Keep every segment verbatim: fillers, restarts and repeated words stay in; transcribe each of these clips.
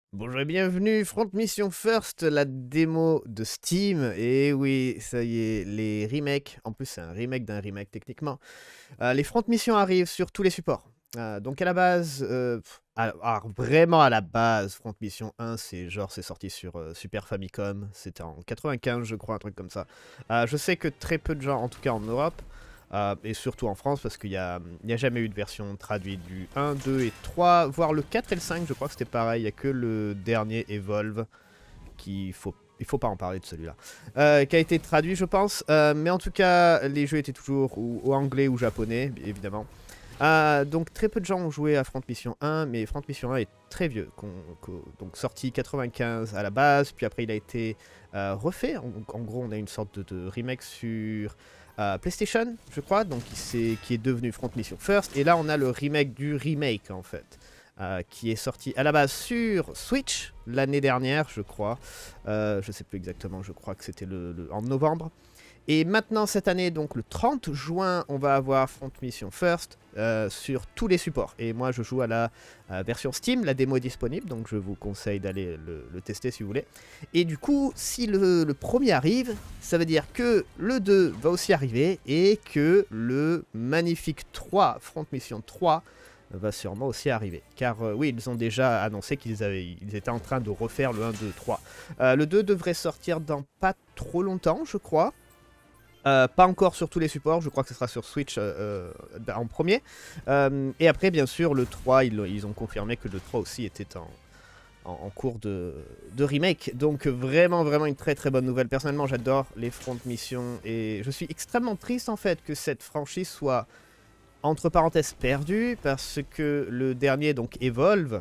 Bonjour et bienvenue, Front Mission First, la démo de Steam. Et oui, ça y est, les remakes, en plus c'est un remake d'un remake techniquement, euh, les Front Mission arrivent sur tous les supports. Euh, donc à la base, euh, pff, à- alors vraiment à la base, Front Mission un, c'est genre c'est sorti sur euh, Super Famicom, c'était en quatre-vingt-quinze je crois, un truc comme ça. Euh, je sais que très peu de gens, en tout cas en Europe, euh, et surtout en France, parce qu'il n'y a, il y a jamais eu de version traduite du un, deux et trois, voire le quatre et le cinq, je crois que c'était pareil, il n'y a que le dernier Evolve, qu'il faut, il faut pas en parler de celui-là, euh, qui a été traduit je pense, euh, mais en tout cas les jeux étaient toujours ou, ou anglais ou japonais, évidemment. Euh, donc très peu de gens ont joué à Front Mission un, mais Front Mission un est très vieux, qu'on- qu'on- donc sorti quatre-vingt-quinze à la base, puis après il a été euh, refait. En, en gros, on a une sorte de, de remake sur euh, PlayStation, je crois, donc qui est, qui est devenu Front Mission First. Et là, on a le remake du remake en fait, euh, qui est sorti à la base sur Switch l'année dernière, je crois. Euh, je sais plus exactement, je crois que c'était le, le- en novembre. Et maintenant, cette année, donc le trente juin, on va avoir Front Mission First euh, sur tous les supports. Et moi, je joue à la euh, version Steam, la démo est disponible, donc je vous conseille d'aller le, le tester si vous voulez. Et du coup, si le, le premier arrive, ça veut dire que le deux va aussi arriver et que le magnifique trois, Front Mission trois, va sûrement aussi arriver. Car euh, oui, ils ont déjà annoncé qu'ils avaient, ils étaient en train de refaire le un, deux, trois. Euh, le deux devrait sortir dans pas trop longtemps, je crois. Euh, pas encore sur tous les supports, je crois que ce sera sur Switch euh, euh, en premier. Euh, et après, bien sûr, le trois, ils, ils ont confirmé que le trois aussi était en, en, en cours de, de remake. Donc vraiment, vraiment une très très bonne nouvelle. Personnellement, j'adore les Front Mission et je suis extrêmement triste en fait que cette franchise soit entre parenthèses perdue parce que le dernier, donc Evolve,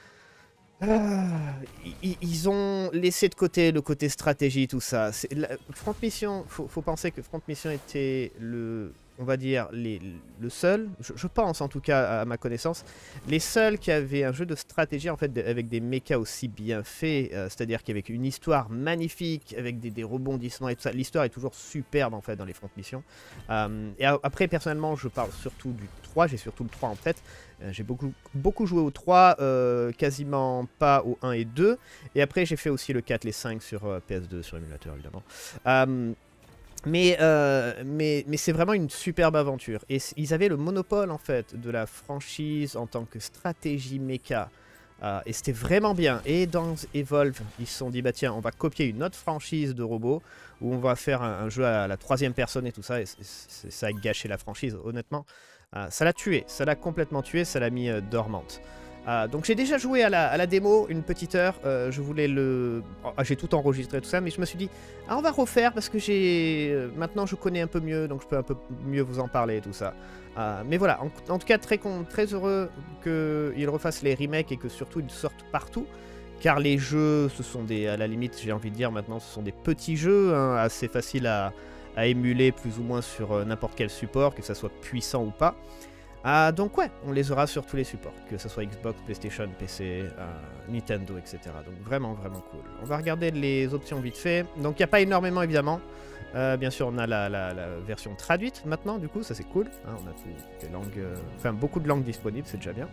ah, i- ils ont laissé de côté le côté stratégie, tout ça. C'est- la- Front Mission, faut, faut penser que Front Mission était le, on va dire, les, le seul, je, je pense en tout cas à ma connaissance, les seuls qui avaient un jeu de stratégie en fait de- avec des mechas aussi bien faits, euh, c'est-à-dire qu'avec une histoire magnifique, avec des, des rebondissements et tout ça. L'histoire est toujours superbe en fait dans les Front Mission. Euh, et a- après, personnellement, je parle surtout du trois, j'ai surtout le trois en tête. Euh, J'ai beaucoup, beaucoup joué au trois, euh, quasiment pas au un et deux. Et après, j'ai fait aussi le quatre, les cinq sur euh, P S deux, sur émulateur évidemment. Euh, mais euh, mais, mais c'est vraiment une superbe aventure. Et ils avaient le monopole en fait de la franchise en tant que stratégie méca. Euh, et c'était vraiment bien. Et dans Evolve, ils se sont dit, bah tiens, on va copier une autre franchise de robots où on va faire un, un jeu à la troisième personne et tout ça. Et ça a gâché la franchise, honnêtement. Euh, ça l'a tué, ça l'a complètement tué, ça l'a mis euh, dormante. Euh, donc j'ai déjà joué à la, à la démo une petite heure, euh, je voulais le... Oh, j'ai tout enregistré tout ça, mais je me suis dit, ah, on va refaire parce que j'ai... Euh, maintenant je connais un peu mieux, donc je peux un peu mieux vous en parler et tout ça. Euh, mais voilà, en, en tout cas très, con, très heureux qu'ils refassent les remakes et que surtout ils sortent partout. Car les jeux, ce sont des, à la limite, j'ai envie de dire maintenant, ce sont des petits jeux, hein, assez faciles à, à émuler plus ou moins sur euh, n'importe quel support, que ça soit puissant ou pas. Ah, donc ouais, on les aura sur tous les supports, que ce soit Xbox, PlayStation, P C, euh, Nintendo, et cetera. Donc vraiment, vraiment cool. On va regarder les options vite fait. Donc il n'y a pas énormément évidemment. Euh, bien sûr, on a la, la, la version traduite maintenant, du coup, ça c'est cool. Hein, on a toutes les langues, euh, enfin beaucoup de langues disponibles, c'est déjà bien.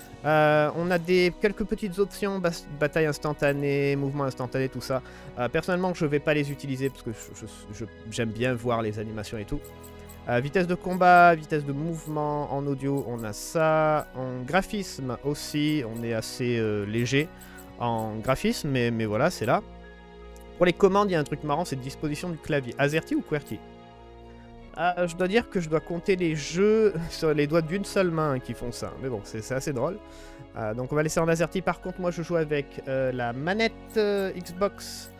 Euh, on a des, quelques petites options, bataille instantanée, mouvement instantané, tout ça. Euh, personnellement, je ne vais pas les utiliser parce que j'aime bien voir les animations et tout. Euh, vitesse de combat, vitesse de mouvement, en audio, on a ça. En graphisme aussi, on est assez euh, léger en graphisme, mais, mais voilà, c'est là. Pour les commandes, il y a un truc marrant, c'est disposition du clavier. AZERTY ou QWERTY? Ah, je dois dire que je dois compter les jeux sur les doigts d'une seule main qui font ça. Mais bon, c'est assez drôle. Euh, donc on va laisser en AZERTY. Par contre, moi je joue avec euh, la manette euh, Xbox.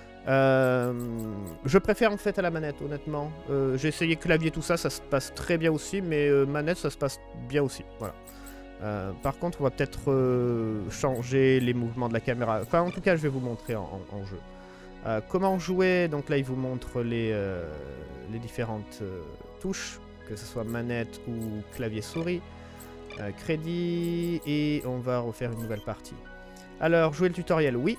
Euh, je préfère en fait à la manette, honnêtement. Euh, J'ai essayé clavier, tout ça, ça se passe très bien aussi, mais euh, manette, ça se passe bien aussi. Voilà. Euh, par contre, on va peut-être euh, changer les mouvements de la caméra. Enfin, en tout cas, je vais vous montrer en, en, en jeu. Euh, comment jouer? Donc là, il vous montre les, euh, les différentes euh, touches, que ce soit manette ou clavier-souris. Euh, crédit, et on va refaire une nouvelle partie. Alors, jouer le tutoriel, oui.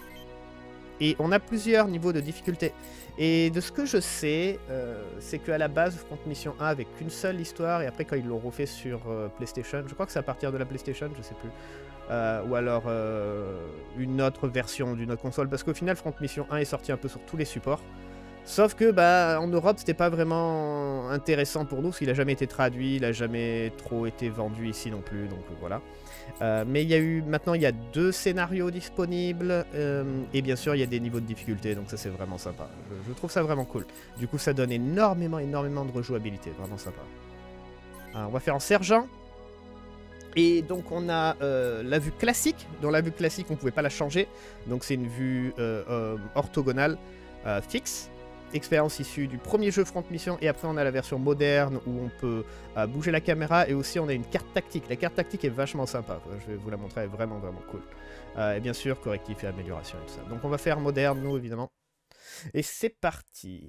Et on a plusieurs niveaux de difficulté. Et de ce que je sais, euh, c'est qu'à la base, Front Mission un avec qu'une seule histoire, et après quand ils l'ont refait sur euh, PlayStation, je crois que c'est à partir de la PlayStation, je sais plus, euh, ou alors euh, une autre version d'une autre console, parce qu'au final Front Mission un est sorti un peu sur tous les supports. Sauf que bah en Europe c'était pas vraiment intéressant pour nous, parce qu'il a jamais été traduit, il a jamais trop été vendu ici non plus, donc voilà. Euh, mais il y a eu, maintenant il y a deux scénarios disponibles, euh, et bien sûr il y a des niveaux de difficulté, donc ça c'est vraiment sympa. Je, je trouve ça vraiment cool. Du coup ça donne énormément, énormément de rejouabilité, vraiment sympa. Alors, on va faire en sergent. Et donc on a euh, la vue classique. Dans la vue classique on pouvait pas la changer, donc c'est une vue euh, euh, orthogonale euh, fixe. Expérience issue du premier jeu Front Mission, et après on a la version moderne où on peut euh, bouger la caméra, et aussi on a une carte tactique. La carte tactique est vachement sympa, je vais vous la montrer, elle est vraiment vraiment cool. Euh, et bien sûr correctif et amélioration et tout ça. Donc on va faire moderne nous évidemment. Et c'est parti.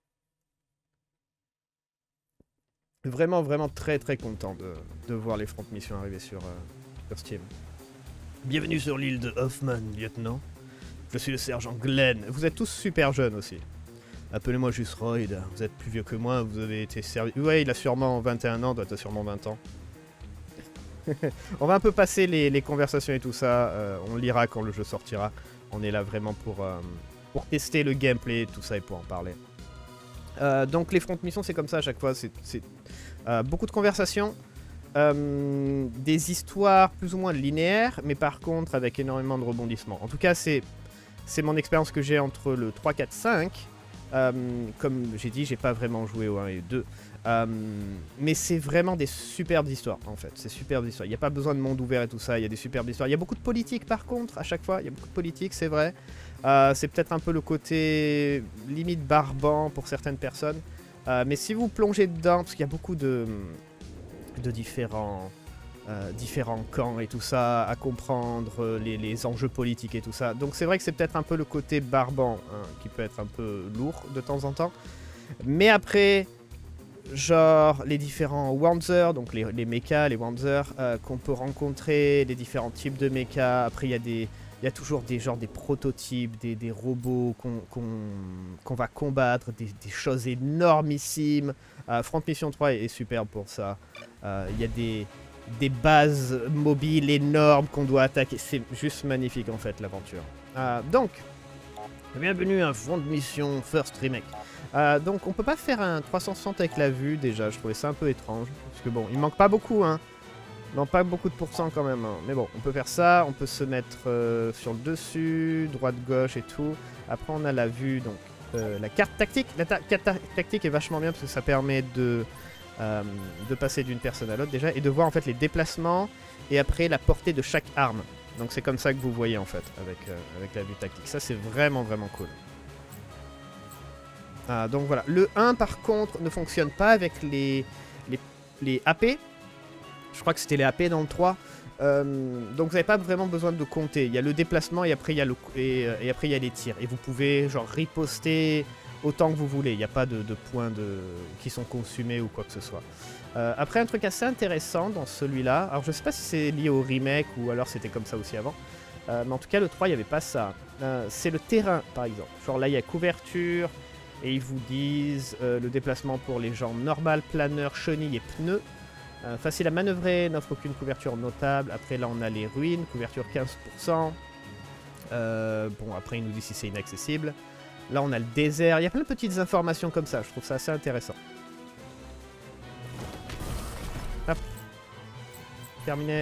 Vraiment vraiment très très content de, de voir les Front Mission arriver sur, euh, sur Steam. Bienvenue sur l'île de Hoffman, lieutenant. Je suis le sergent Glenn. Vous êtes tous super jeunes aussi. Appelez-moi juste Royd, vous êtes plus vieux que moi, vous avez été servi... Ouais, il a sûrement vingt et un ans, doit être sûrement vingt ans. On va un peu passer les, les conversations et tout ça, euh, on lira quand le jeu sortira. On est là vraiment pour, euh, pour tester le gameplay, tout ça, et pour en parler. Euh, donc les Front Mission, c'est comme ça à chaque fois, c'est euh, beaucoup de conversations, euh, des histoires plus ou moins linéaires, mais par contre avec énormément de rebondissements. En tout cas, c'est mon expérience que j'ai entre le trois, quatre, cinq. Euh, comme j'ai dit, j'ai pas vraiment joué au un et deux. Euh, mais c'est vraiment des superbes histoires en fait. C'est superbes histoires. Il n'y a pas besoin de monde ouvert et tout ça. Il y a des superbes histoires. Il y a beaucoup de politique par contre, à chaque fois. Il y a beaucoup de politique, c'est vrai. Euh, c'est peut-être un peu le côté limite barbant pour certaines personnes. Euh, mais si vous plongez dedans, parce qu'il y a beaucoup de, de différents. Euh, différents camps et tout ça, à comprendre les, les enjeux politiques et tout ça. Donc c'est vrai que c'est peut-être un peu le côté barbant, hein, qui peut être un peu lourd de temps en temps. Mais après, genre les différents Wanzer, donc les, les mechas, les Wanzer, euh, qu'on peut rencontrer, les différents types de mechas. Après il y a des... Il y a toujours des, genre, des prototypes, des, des robots qu'on qu'on, qu'on va combattre, des, des choses énormissimes. Euh, Front Mission trois est, est superbe pour ça. Euh, il y a des... des bases mobiles énormes qu'on doit attaquer. C'est juste magnifique en fait l'aventure. Euh, donc, bienvenue à Front Mission First Remake. Euh, donc on peut pas faire un trois cent soixante avec la vue déjà, je trouvais ça un peu étrange. Parce que bon, il manque pas beaucoup hein. Il manque pas beaucoup de pourcents quand même. Hein. Mais bon, on peut faire ça, on peut se mettre euh, sur le dessus, droite, gauche et tout. Après on a la vue, donc euh, la carte tactique. La ta carte ta tactique est vachement bien parce que ça permet de... Euh, de passer d'une personne à l'autre déjà, et de voir en fait les déplacements et après la portée de chaque arme. Donc c'est comme ça que vous voyez en fait avec, euh, avec la vue tactique. Ça c'est vraiment vraiment cool. Ah, donc voilà. Le un par contre ne fonctionne pas avec les, les, les A P. Je crois que c'était les A P dans le trois. Euh, donc vous n'avez pas vraiment besoin de compter. Il y a le déplacement et après il y a, le, et, et après, il y a les tirs. Et vous pouvez genre riposter autant que vous voulez, il n'y a pas de, de points de... qui sont consumés ou quoi que ce soit. Euh, après, un truc assez intéressant dans celui-là, alors je sais pas si c'est lié au remake ou alors c'était comme ça aussi avant, euh, mais en tout cas le trois, il n'y avait pas ça. Euh, c'est le terrain, par exemple. Genre là, il y a couverture, et ils vous disent euh, le déplacement pour les jambes normales, planeur, chenilles et pneus. Euh, facile à manœuvrer, n'offre aucune couverture notable. Après, là, on a les ruines, couverture quinze pour cent. Euh, bon, après, il nous dit si c'est inaccessible. Là, on a le désert. Il y a plein de petites informations comme ça. Je trouve ça assez intéressant. Hop. Terminé.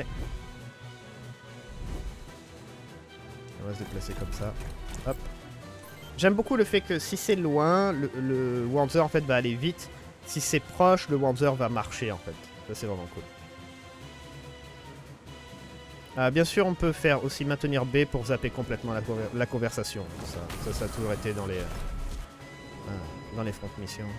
On va se déplacer comme ça. Hop. J'aime beaucoup le fait que si c'est loin, le, le Wanzer en fait va aller vite. Si c'est proche, le Wanzer va marcher en fait. Ça, c'est vraiment cool. Euh, bien sûr, on peut faire aussi maintenir B pour zapper complètement la, conver la conversation. Ça, ça, ça a toujours été dans les, euh, dans les front missions.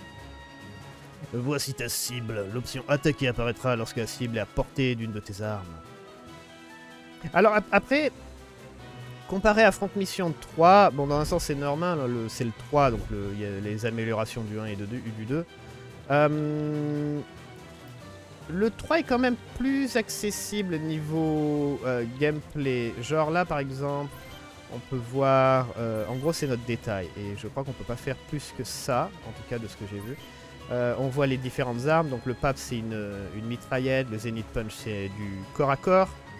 Voici ta cible. L'option attaquer apparaîtra lorsque la cible est à portée d'une de tes armes. Alors ap après, comparé à Front Mission trois, bon dans un sens c'est normal, c'est le trois, donc il y a les améliorations du un et de deux, du deux. Euh, Le trois est quand même plus accessible niveau euh, gameplay. Genre là par exemple, on peut voir... Euh, en gros c'est notre détail. Et je crois qu'on peut pas faire plus que ça, en tout cas de ce que j'ai vu. Euh, on voit les différentes armes. Donc le P A P c'est une, une mitraillette, le Zenith Punch c'est du corps à corps.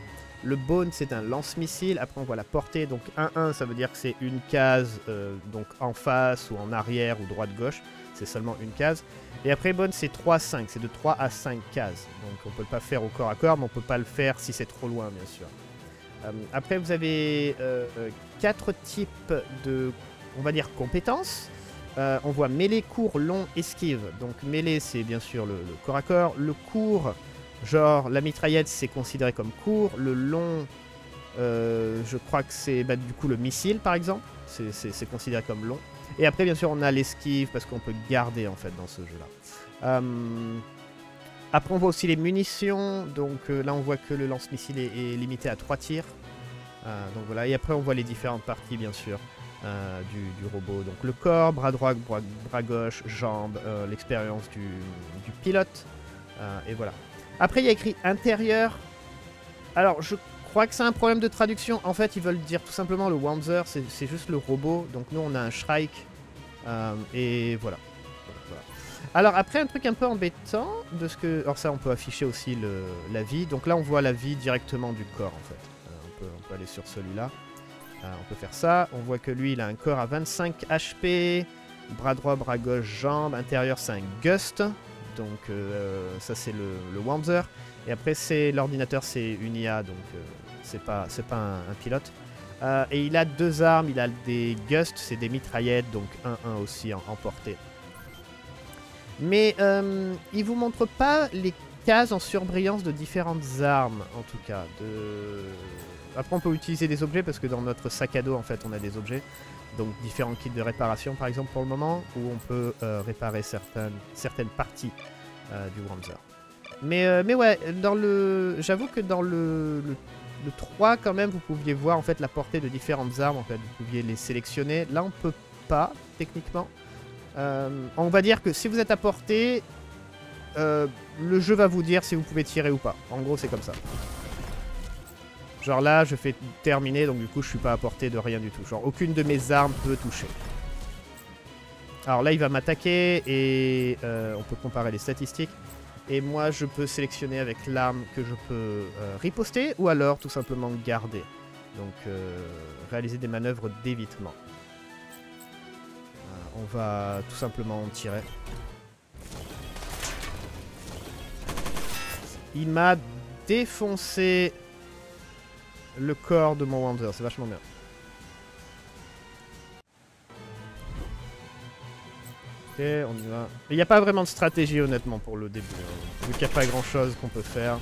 Le Bone, c'est un lance-missile. Après, on voit la portée. Donc un un, ça veut dire que c'est une case euh, donc en face ou en arrière ou droite-gauche. C'est seulement une case. Et après, Bone, c'est trois à cinq. C'est de trois à cinq cases. Donc on peut le pas faire au corps à corps, mais on peut pas le faire si c'est trop loin, bien sûr. Euh, après, vous avez euh, quatre types de, on va dire, compétences. Euh, on voit mêlée, court, long, esquive. Donc mêlée, c'est bien sûr le, le corps à corps. Le court, genre la mitraillette, c'est considéré comme court. Le long, euh, je crois que c'est bah, du coup le missile, par exemple. C'est considéré comme long. Et après, bien sûr, on a l'esquive parce qu'on peut garder en fait dans ce jeu-là. Euh, après, on voit aussi les munitions. Donc euh, là, on voit que le lance-missile est, est limité à trois tirs. Euh, donc voilà. Et après, on voit les différentes parties, bien sûr. Euh, du, du robot. Donc le corps, bras droit, bras, bras gauche, jambes, euh, l'expérience du, du pilote. Euh, et voilà. Après, il y a écrit intérieur. Alors, je crois que c'est un problème de traduction. En fait, ils veulent dire tout simplement le Wanzer, c'est juste le robot. Donc nous, on a un Shrike. Euh, et voilà. voilà. Alors après, un truc un peu embêtant de ce que... Alors ça, on peut afficher aussi le, la vie. Donc là, on voit la vie directement du corps, en fait. Euh, on, peut, on peut aller sur celui-là. Euh, on peut faire ça. On voit que lui, il a un corps à vingt-cinq H P. Bras droit, bras gauche, jambes. Intérieur, c'est un Gust. Donc euh, ça, c'est le, le Wanzer. Et après, c'est l'ordinateur, c'est une I A. Donc euh, c'est pas, c'est pas un, un pilote. Euh, et il a deux armes. Il a des Gust, c'est des mitraillettes. Donc un un aussi en, en portée. Mais euh, il vous montre pas les cases en surbrillance de différentes armes, en tout cas. De... Après, on peut utiliser des objets parce que dans notre sac à dos, en fait, on a des objets. Donc, différents kits de réparation, par exemple, pour le moment, où on peut euh, réparer certaines, certaines parties euh, du Wanzer. Mais, euh, mais ouais, dans le... j'avoue que dans le, le, le trois, quand même, vous pouviez voir, en fait, la portée de différentes armes. En fait, vous pouviez les sélectionner. Là, on peut pas, techniquement. Euh, on va dire que si vous êtes à portée, euh, le jeu va vous dire si vous pouvez tirer ou pas. En gros, c'est comme ça. Genre là, je fais terminer, donc du coup, je suis pas à portée de rien du tout. Genre, aucune de mes armes peut toucher. Alors là, il va m'attaquer et euh, on peut comparer les statistiques. Et moi, je peux sélectionner avec l'arme que je peux euh, riposter ou alors tout simplement garder. Donc, euh, réaliser des manœuvres d'évitement. Euh, on va tout simplement tirer. Il m'a défoncé le corps de mon Wanzer, c'est vachement bien. Ok, on y va. Il n'y a pas vraiment de stratégie honnêtement pour le début, hein. Vu qu'il n'y a pas grand chose qu'on peut faire.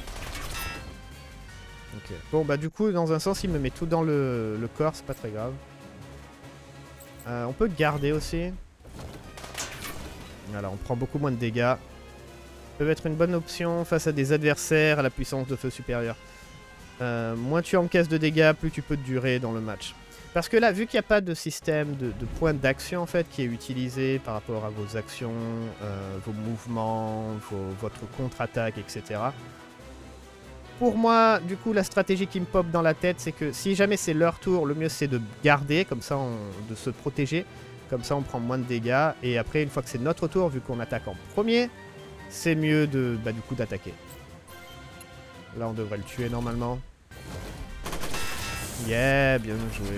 Ok. Bon bah du coup dans un sens il me met tout dans le, le corps, c'est pas très grave. Euh, on peut garder aussi. Voilà, on prend beaucoup moins de dégâts. Ça peut être une bonne option face à des adversaires à la puissance de feu supérieure. Euh, moins tu encaisses de dégâts, plus tu peux durer dans le match. Parce que là, vu qu'il n'y a pas de système de, de points d'action en fait qui est utilisé par rapport à vos actions, euh, vos mouvements, vos, votre contre-attaque, et cetera. Pour moi, du coup, la stratégie qui me pop dans la tête, c'est que si jamais c'est leur tour, le mieux c'est de garder, comme ça, on, de se protéger. Comme ça, on prend moins de dégâts. Et après, une fois que c'est notre tour, vu qu'on attaque en premier, c'est mieux de, bah, du coup d'attaquer. Là, on devrait le tuer normalement. Yeah, bien joué.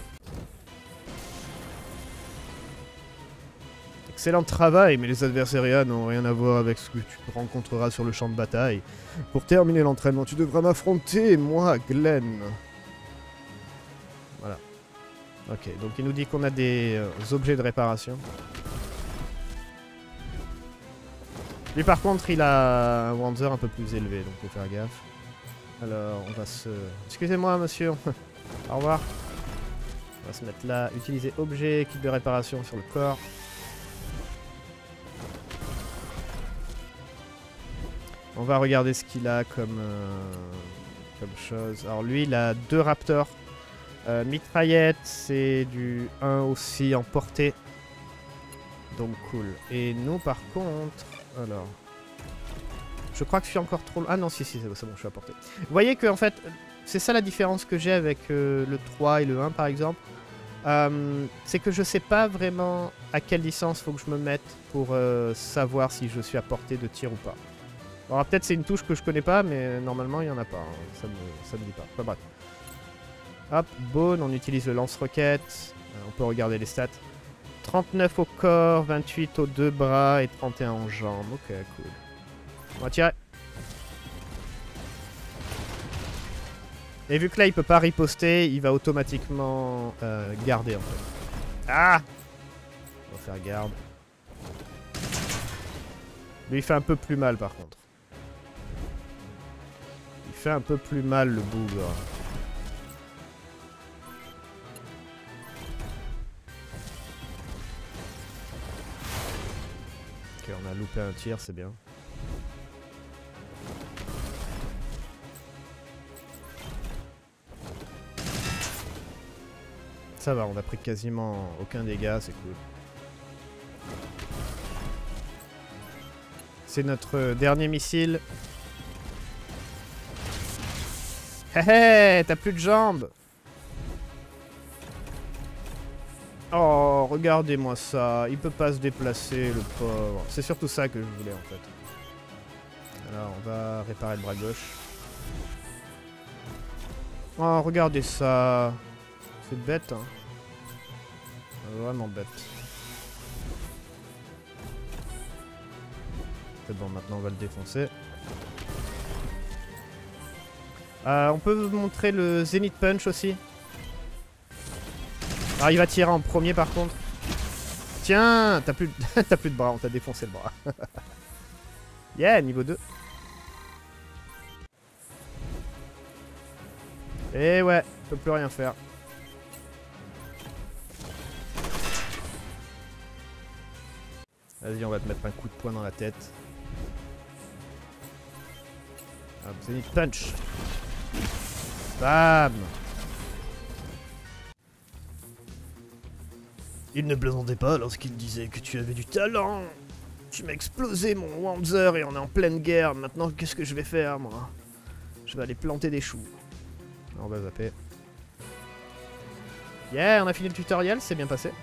Excellent travail, mais les adversariats n'ont rien à voir avec ce que tu rencontreras sur le champ de bataille. Pour terminer l'entraînement, tu devras m'affronter, moi, Glenn. Voilà. Ok, donc il nous dit qu'on a des euh, objets de réparation. Lui par contre, il a un Wanzer un peu plus élevé, donc faut faire gaffe. Alors, on va se... Excusez-moi, monsieur. Au revoir. On va se mettre là. Utiliser objet, kit de réparation sur le corps. On va regarder ce qu'il a comme, euh, comme chose. Alors lui, il a deux raptors. Euh, mitraillette, c'est du un aussi en portée. Donc cool. Et nous, par contre... Alors... Je crois que je suis encore trop... Ah non, si, si, c'est bon, je suis à portée. Vous voyez que, en fait, c'est ça la différence que j'ai avec euh, le trois et le un, par exemple. Euh, c'est que je sais pas vraiment à quelle distance faut que je me mette pour euh, savoir si je suis à portée de tir ou pas. Alors peut-être c'est une touche que je connais pas, mais normalement il y en a pas. Hein. Ça me, ça me dit pas. Enfin bref. Hop, Bone, on utilise le lance-roquette. Euh, on peut regarder les stats. trente-neuf au corps, vingt-huit aux deux bras et trente et un en jambes. Ok, cool. On va tirer. Et vu que là il peut pas riposter, il va automatiquement euh, garder en fait. Ah! On va faire garde. Lui il fait un peu plus mal par contre. Il fait un peu plus mal le bougre. Ok, on a loupé un tir, c'est bien. Ça va, on a pris quasiment aucun dégât, c'est cool. C'est notre dernier missile. Hé hé, t'as plus de jambes. Oh, regardez-moi ça. Il peut pas se déplacer, le pauvre. C'est surtout ça que je voulais, en fait. Alors, on va réparer le bras gauche. Oh, regardez ça. C'est bête, hein. Vraiment bête. C'est bon, maintenant on va le défoncer. Euh, on peut vous montrer le Zenith Punch aussi. Alors il va tirer en premier par contre. Tiens, t'as plus, de... t'as plus de bras, on t'a défoncé le bras. Yeah, niveau deux. Et ouais, on peut plus rien faire. Vas-y, on va te mettre un coup de poing dans la tête. Hop, Zenith Punch. Bam. Il ne plaisantait pas lorsqu'il disait que tu avais du talent. Tu m'as explosé mon Wanzer et on est en pleine guerre. Maintenant, qu'est-ce que je vais faire, moi? Je vais aller planter des choux. On va zapper. Yeah, on a fini le tutoriel, c'est bien passé.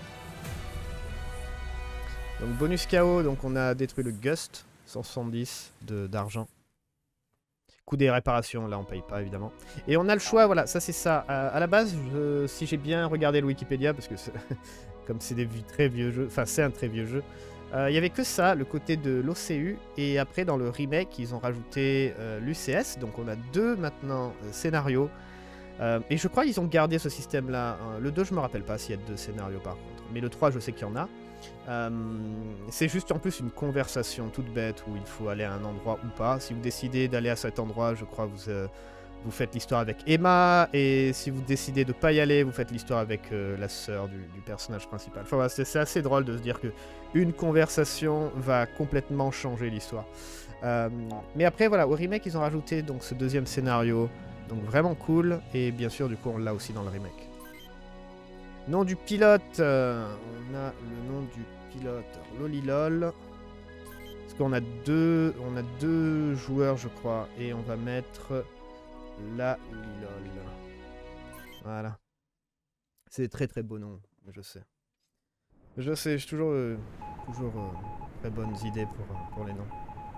Donc bonus K O, donc on a détruit le Gust, cent soixante-dix d'argent. Coût des réparations, là on paye pas évidemment. Et on a le choix, voilà, ça c'est ça. Euh, à la base, je, si j'ai bien regardé le Wikipédia, parce que comme c'est des très vieux jeux, enfin c'est un très vieux jeu, il euh, y avait que ça, le côté de l'O C U, et après dans le remake, ils ont rajouté euh, l'U C S, donc on a deux maintenant euh, scénarios. Euh, et je crois qu'ils ont gardé ce système-là. Hein. Le deux, je me rappelle pas s'il y a deux scénarios par contre, mais le trois, je sais qu'il y en a. Euh, c'est juste en plus une conversation toute bête où il faut aller à un endroit ou pas. Si vous décidez d'aller à cet endroit, je crois que vous, euh, vous faites l'histoire avec Emma, et si vous décidez de pas y aller, vous faites l'histoire avec euh, la sœur du, du personnage principal. Enfin, voilà, c'est assez drôle de se dire que une conversation va complètement changer l'histoire. Euh, mais après, voilà, au remake, ils ont rajouté donc ce deuxième scénario, donc vraiment cool, et bien sûr, du coup, on l'a aussi dans le remake. Nom du pilote, euh, on a le nom du pilote, Lolilol. Parce qu'on a deux, on a deux joueurs, je crois, et on va mettre la Lolilol. Voilà. C'est très très beau nom, je sais. Je sais, j'ai toujours, euh, toujours euh, très bonnes idées pour, euh, pour les noms.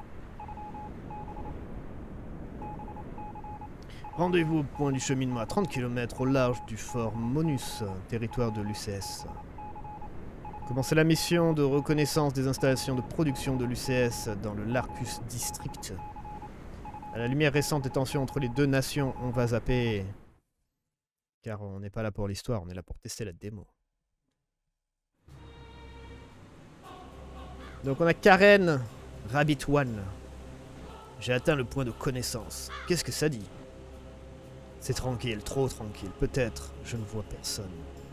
Rendez-vous au point du cheminement à trente kilomètres au large du fort Monus, territoire de l'U C S. Commencez la mission de reconnaissance des installations de production de l'U C S dans le Larkus District. À la lumière récente des tensions entre les deux nations, on va zapper. Car on n'est pas là pour l'histoire, on est là pour tester la démo. Donc on a Karen, Rabbit One. J'ai atteint le point de connaissance. Qu'est-ce que ça dit ? C'est tranquille, trop tranquille. Peut-être, je ne vois personne.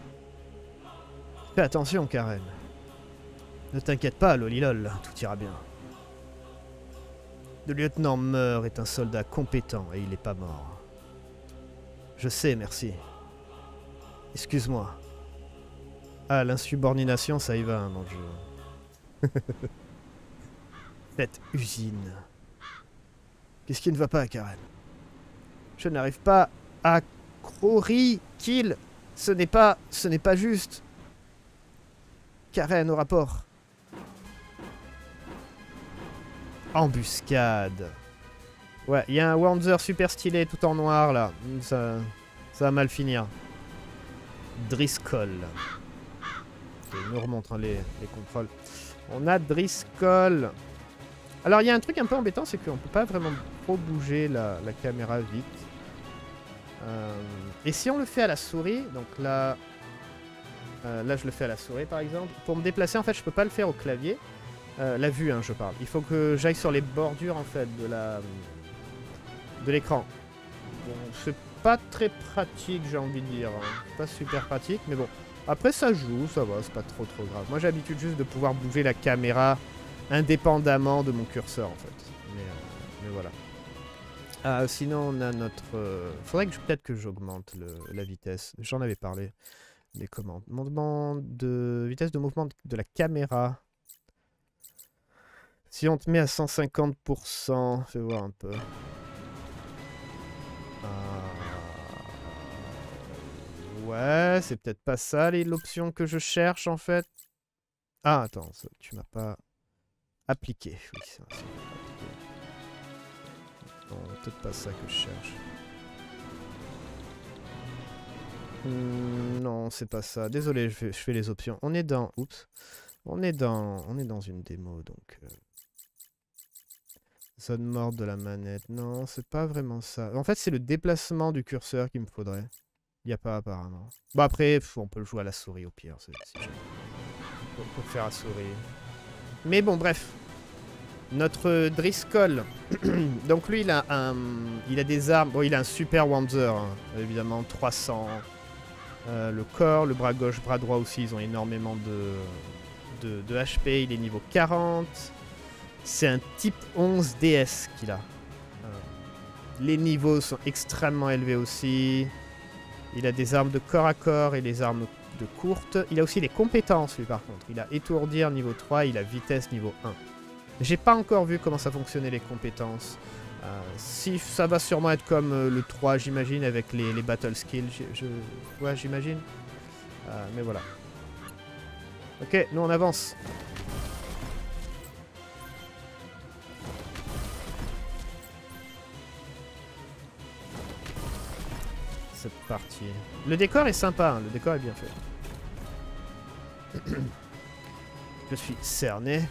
Fais attention, Karen. Ne t'inquiète pas, Lolilol, tout ira bien. Le lieutenant Meur est un soldat compétent et il n'est pas mort. Je sais, merci. Excuse-moi. Ah, l'insubordination, ça y va hein, dans le jeu. Cette usine. Qu'est-ce qui ne va pas, Karen? Je n'arrive pas à Crowry Kill. Ce n'est pas... Ce n'est pas juste. Karen, au rapport. Embuscade. Ouais, il y a un Wanzer super stylé tout en noir là. Ça, ça va mal finir. Driscoll. Okay, il nous remontre hein, les, les contrôles. On a Driscoll. Alors il y a un truc un peu embêtant, c'est qu'on peut pas vraiment trop bouger la, la caméra vite. Euh, et si on le fait à la souris, donc là, euh, là je le fais à la souris par exemple. Pour me déplacer en fait je peux pas le faire au clavier. Euh, la vue hein, je parle. Il faut que j'aille sur les bordures en fait de la de l'écran. Bon, c'est pas très pratique j'ai envie de dire. Hein. Pas super pratique mais bon. Après ça joue, ça va, c'est pas trop trop grave. Moi j'ai l'habitude juste de pouvoir bouger la caméra indépendamment de mon curseur en fait. Mais, euh, mais voilà. Ah, sinon on a notre... Euh... Faudrait que peut-être que j'augmente la vitesse. J'en avais parlé. Des commandes. Mouvement de... Vitesse de mouvement de la caméra. Si on te met à cent cinquante pour cent, fais voir un peu. Ah... Ouais, c'est peut-être pas ça l'option que je cherche en fait. Ah, attends, ça, tu m'as pas appliqué. Oui, c'est appliqué. Non, peut-être pas ça que je cherche. Hum, non, c'est pas ça. Désolé, je fais, je fais les options. On est dans... Oups. On est dans, on est dans une démo, donc... Euh... Zone morte de la manette. Non, c'est pas vraiment ça. En fait, c'est le déplacement du curseur qu'il me faudrait. Il n'y a pas apparemment. Bon après, pff, on peut le jouer à la souris au pire. Si pour, pour faire à souris. Mais bon, bref. Notre Driscoll. Donc lui, il a, un, il a des armes. Bon, il a un super Wanzer, hein, évidemment. trois cents. Euh, le corps, le bras gauche, bras droit aussi, ils ont énormément de, de, de H P. Il est niveau quarante. C'est un type onze D S qu'il a. Euh, les niveaux sont extrêmement élevés aussi. Il a des armes de corps à corps et des armes de courte. Il a aussi les compétences, lui, par contre. Il a étourdir niveau trois, il a vitesse niveau un. J'ai pas encore vu comment ça fonctionnait, les compétences. Euh, si ça va sûrement être comme euh, le trois, j'imagine, avec les, les battle skills. Je, je... Ouais, j'imagine. Euh, mais voilà. Ok, nous on avance. C'est parti. Le décor est sympa, hein, le décor est bien fait. Je suis cerné.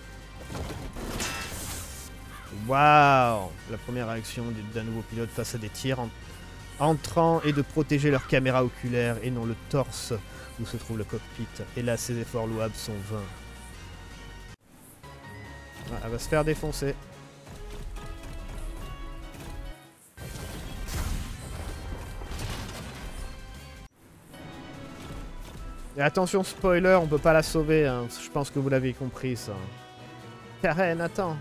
Waouh! La première réaction d'un nouveau pilote face à des tirs en... entrant et de protéger leur caméra oculaire et non le torse où se trouve le cockpit. Et là, ses efforts louables sont vains. Ah, elle va se faire défoncer. Et attention, spoiler, on peut pas la sauver. Hein. Je pense que vous l'avez compris, ça. Karen, attends.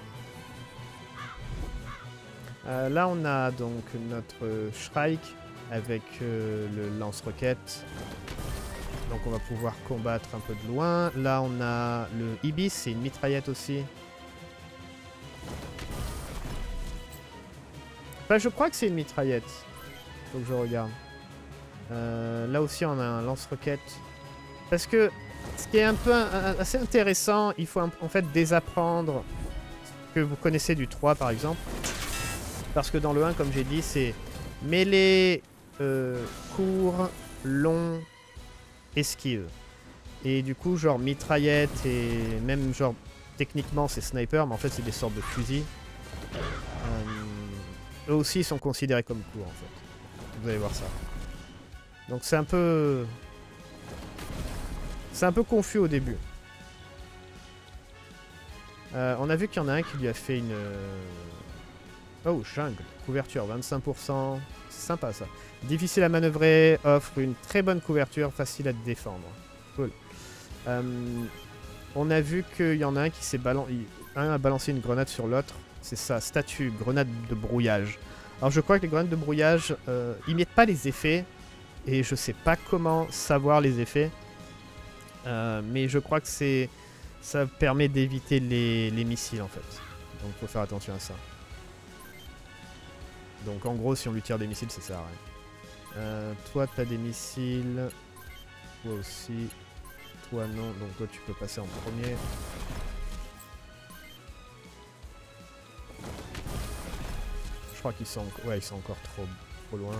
Euh, là, on a donc notre Shrike avec euh, le lance-roquette. Donc, on va pouvoir combattre un peu de loin. Là, on a le Ibis, c'est une mitraillette aussi. Enfin, je crois que c'est une mitraillette. Faut que je regarde. Euh, là aussi, on a un lance-roquette. Parce que ce qui est un peu un, un, assez intéressant, il faut en fait désapprendre ce que vous connaissez du trois, par exemple. Parce que dans le un, comme j'ai dit, c'est mêlée, euh, court, long, esquive. Et du coup, genre mitraillette et même genre, techniquement c'est sniper, mais en fait c'est des sortes de fusils. Euh, eux aussi sont considérés comme courts en fait. Vous allez voir ça. Donc c'est un peu... C'est un peu confus au début. Euh, on a vu qu'il y en a un qui lui a fait une... Oh, jungle. Couverture, vingt-cinq pour cent. C'est sympa, ça. Difficile à manœuvrer, offre une très bonne couverture, facile à défendre. Cool. Euh, on a vu qu'il y en a un qui s'est balancé... Un a balancé une grenade sur l'autre. C'est ça, statut, grenade de brouillage. Alors, je crois que les grenades de brouillage, euh, ils mettent pas les effets. Et je sais pas comment savoir les effets. Euh, mais je crois que c'est... Ça permet d'éviter les, les missiles, en fait. Donc, faut faire attention à ça. Donc en gros, si on lui tire des missiles, ça sert à rien. Euh, toi, t'as des missiles. Toi aussi. Toi, non. Donc toi, tu peux passer en premier. crois qu'ils sont... Ouais, ils sont encore trop, trop loin.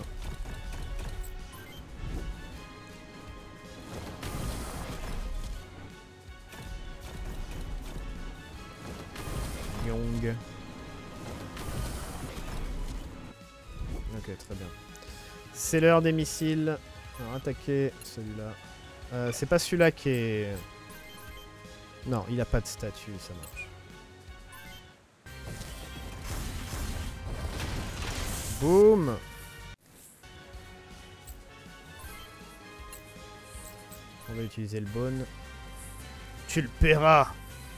Young. Ok, très bien. C'est l'heure des missiles. Alors, attaquer celui-là. Euh, c'est pas celui-là qui est... Non, il a pas de statut, ça marche. Boum. On va utiliser le bone. Tu le paieras.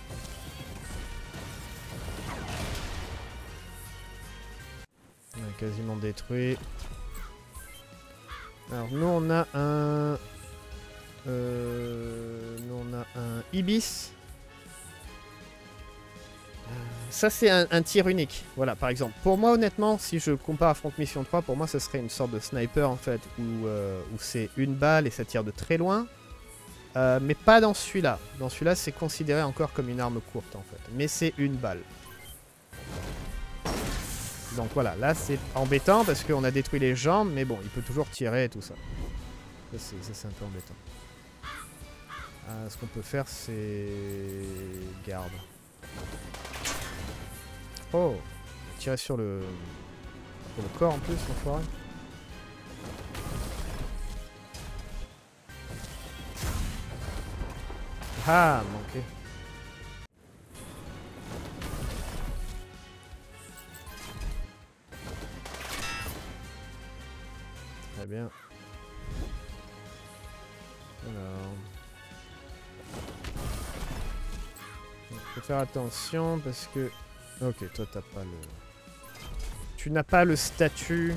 On a quasiment détruit. Alors nous on a un... Euh... Nous on a un Ibis. Ça c'est un, un tir unique. Voilà par exemple. Pour moi honnêtement, si je compare à Front Mission trois, pour moi ça serait une sorte de sniper en fait. Où, euh, où c'est une balle et ça tire de très loin. Euh, mais pas dans celui-là. Dans celui-là c'est considéré encore comme une arme courte en fait. Mais c'est une balle. Donc voilà, là c'est embêtant parce qu'on a détruit les jambes, mais bon, il peut toujours tirer et tout ça. Ça c'est un peu embêtant. Euh, ce qu'on peut faire c'est... Garde. Oh, tirer sur le... sur le corps en plus, l'enfoiré. Ah, manqué. Très bien. Alors... faut faire attention parce que... Ok, toi t'as pas le... Tu n'as pas le statut.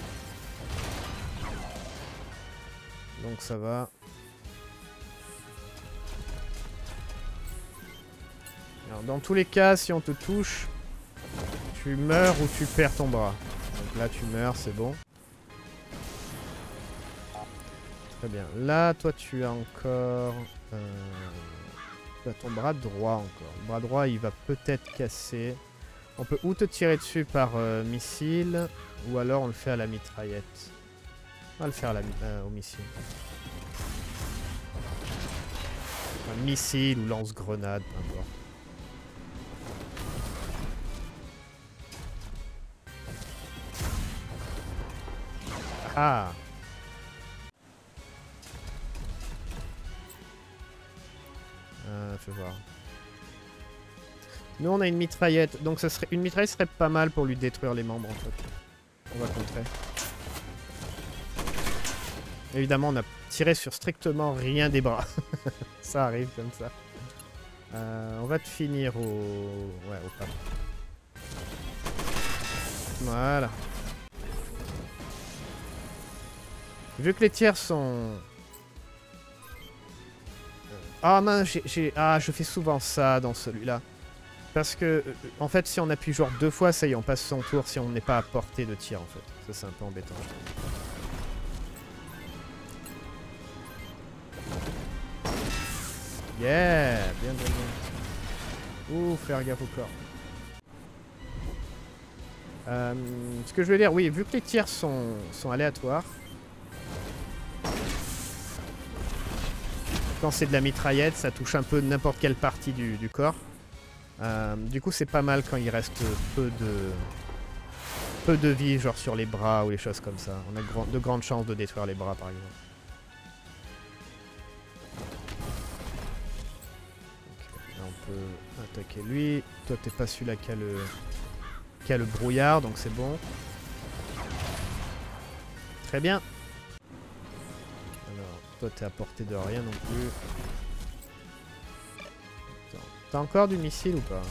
Donc ça va. Alors dans tous les cas, si on te touche, tu meurs ou tu perds ton bras. Donc là tu meurs, c'est bon. Très bien. Là, toi tu as encore... Euh... Tu as ton bras droit encore. Le bras droit, il va peut-être casser. On peut ou te tirer dessus par euh, missile, ou alors on le fait à la mitraillette. On va le faire à la, euh, au missile. Un missile ou lance-grenade, peu importe. Ah! Euh, fais voir. Nous on a une mitraillette, donc ça serait une mitraillette serait pas mal pour lui détruire les membres en fait. On va contrer. Évidemment on a tiré sur strictement rien des bras. Ça arrive comme ça. Euh, on va te finir au... Ouais, au pas. Voilà. Vu que les tiers sont... Ah mince, j'ai... Ah, je fais souvent ça dans celui-là. Parce que, en fait, si on appuie genre deux fois, ça y est, on passe son tour si on n'est pas à portée de tir, en fait. Ça, c'est un peu embêtant, je trouve. Yeah! Bien, bien, bien. Ouh, faire gaffe au corps. Euh, ce que je veux dire, oui, vu que les tirs sont, sont aléatoires, quand c'est de la mitraillette, ça touche un peu n'importe quelle partie du, du corps. Euh, du coup, c'est pas mal quand il reste peu de peu de vie, genre sur les bras ou les choses comme ça. On a grand, de grandes chances de détruire les bras, par exemple. Okay, là, on peut attaquer lui. Toi, t'es pas celui-là qui a le qui a le brouillard, donc c'est bon. Très bien. Alors, toi, t'es à portée de rien non plus. T'as encore du missile ou pas?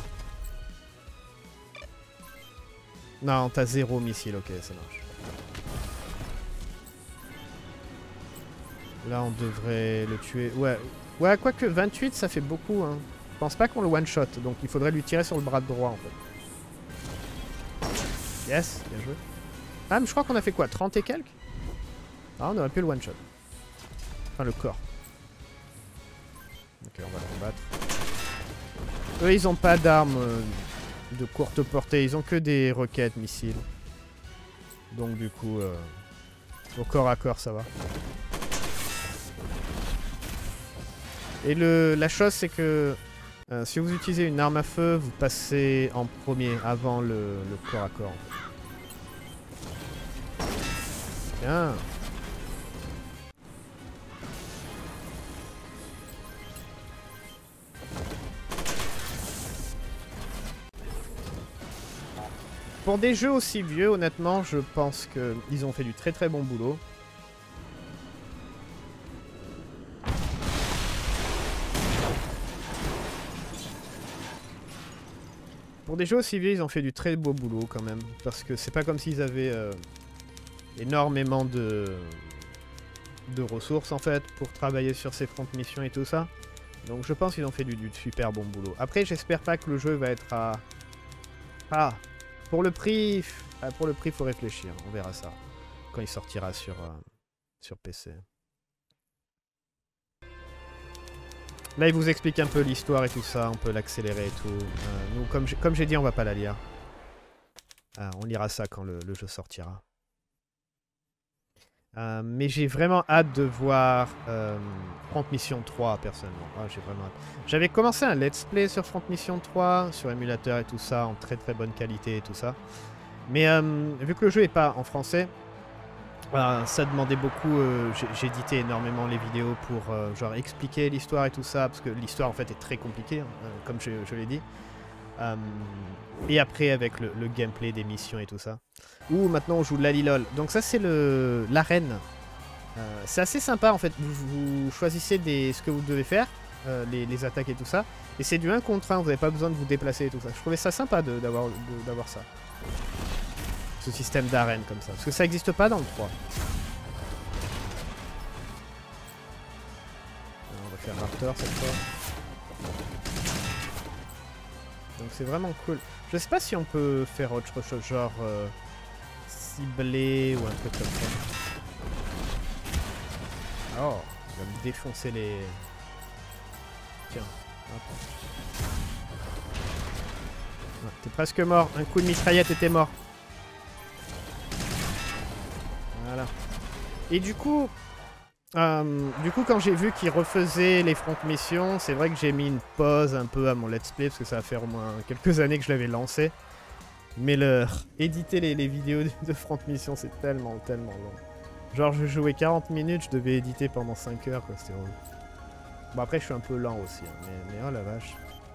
Non, t'as zéro missile, ok, ça marche. Là, on devrait le tuer. Ouais, ouais, quoique vingt-huit, ça fait beaucoup. Hein. Je pense pas qu'on le one-shot, donc il faudrait lui tirer sur le bras droit, en fait. Yes, bien joué. Ah, mais je crois qu'on a fait quoi, trente et quelques? Ah, on aurait pu le one-shot. Enfin, le corps. Ok, on va combattre. Eux, ils ont pas d'armes euh, de courte portée. Ils ont que des roquettes, missiles. Donc du coup, euh, au corps à corps, ça va. Et le, la chose, c'est que euh, si vous utilisez une arme à feu, vous passez en premier, avant le, le corps à corps. En fait. Bien. Pour des jeux aussi vieux, honnêtement, je pense qu'ils ont fait du très très bon boulot. Pour des jeux aussi vieux, ils ont fait du très beau boulot quand même. Parce que c'est pas comme s'ils avaient euh, énormément de, de ressources en fait pour travailler sur ces front missions et tout ça. Donc je pense qu'ils ont fait du, du super bon boulot. Après, j'espère pas que le jeu va être à... Ah, pour le prix... Ah, pour le prix, faut réfléchir. On verra ça quand il sortira sur, euh, sur P C. Là, il vous explique un peu l'histoire et tout ça. On peut l'accélérer et tout. Euh, nous, comme j'ai, comme j'ai dit, on va pas la lire. Ah, on lira ça quand le, le jeu sortira. Euh, mais j'ai vraiment hâte de voir euh, Front Mission trois, personnellement. Ah, j'ai vraiment hâte. J'avais commencé un let's play sur Front Mission trois, sur émulateur et tout ça, en très très bonne qualité et tout ça. Mais euh, vu que le jeu est pas en français, euh, ça demandait beaucoup... Euh, j'ai édité énormément les vidéos pour euh, genre expliquer l'histoire et tout ça, parce que l'histoire en fait est très compliquée, hein, comme je, je l'ai dit. Euh, et après avec le, le gameplay des missions et tout ça. Ouh, maintenant on joue Lalilol. Donc ça c'est le l'arène. Euh, c'est assez sympa en fait. Vous, vous choisissez des, ce que vous devez faire, euh, les, les attaques et tout ça. Et c'est du un contre un, vous n'avez pas besoin de vous déplacer et tout ça. Je trouvais ça sympa d'avoir d'avoir ça. Ce système d'arène comme ça. Parce que ça n'existe pas dans le trois. Alors, on va faire Raptor cette fois. Donc c'est vraiment cool. Je sais pas si on peut faire autre chose, genre euh, cibler ou un truc comme ça. Oh, il va me défoncer les... Tiens, hop. Ah, t'es presque mort, un coup de mitraillette et t'es mort. Voilà. Et du coup... Euh, du coup, quand j'ai vu qu'ils refaisaient les front missions, c'est vrai que j'ai mis une pause un peu à mon let's play parce que ça va faire au moins quelques années que je l'avais lancé. Mais le éditer les, les vidéos de front mission, c'est tellement, tellement long. Genre, je jouais quarante minutes, je devais éditer pendant cinq heures, quoi, c'était horrible. Bon, après, je suis un peu lent aussi, hein, mais, mais oh la vache.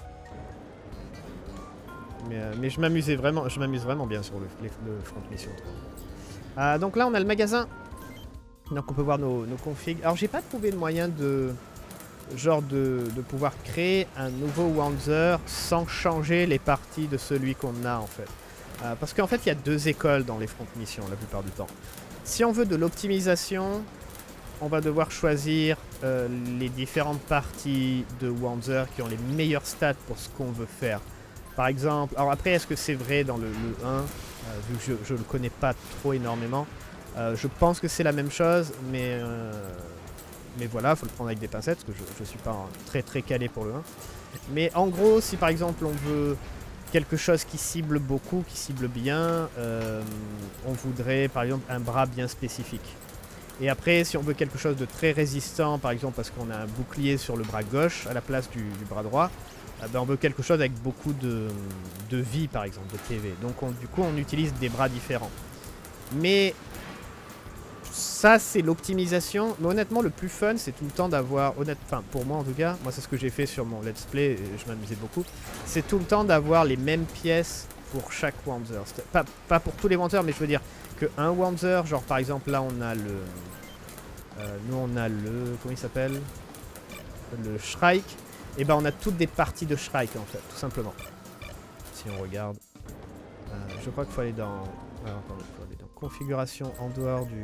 Mais, euh, mais je m'amusais vraiment, je m'amuse vraiment bien sur le, les, le front mission trois. Euh, donc là, on a le magasin. Donc on peut voir nos, nos configs. Alors j'ai pas trouvé de moyen de genre de, de pouvoir créer un nouveau Wanzer sans changer les parties de celui qu'on a en fait. Euh, parce qu'en fait il y a deux écoles dans les front missions la plupart du temps. Si on veut de l'optimisation, on va devoir choisir euh, les différentes parties de Wanzer qui ont les meilleurs stats pour ce qu'on veut faire. Par exemple, alors après est-ce que c'est vrai dans le, le un, euh, vu que je ne le connais pas trop énormément. Euh, je pense que c'est la même chose, mais, euh, mais voilà, il faut le prendre avec des pincettes, parce que je ne suis pas très très calé pour le un. Mais en gros, si par exemple on veut quelque chose qui cible beaucoup, qui cible bien, euh, on voudrait par exemple un bras bien spécifique. Et après, si on veut quelque chose de très résistant, par exemple parce qu'on a un bouclier sur le bras gauche à la place du, du bras droit, euh, ben on veut quelque chose avec beaucoup de, de vie, par exemple, de P V. Donc on, du coup, on utilise des bras différents. Mais... ça c'est l'optimisation, mais honnêtement le plus fun c'est tout le temps d'avoir, enfin pour moi en tout cas, moi c'est ce que j'ai fait sur mon let's play et je m'amusais beaucoup, c'est tout le temps d'avoir les mêmes pièces pour chaque Wanzer. Pas, pas pour tous les Wanzer, mais je veux dire que un Wanzer, genre par exemple là on a le, euh, nous on a le, comment il s'appelle, le Shrike, et ben on a toutes des parties de Shrike en fait, tout simplement. Si on regarde, euh, je crois qu'il faut aller dans... Alors, attendez, il faut aller dans configuration en dehors du...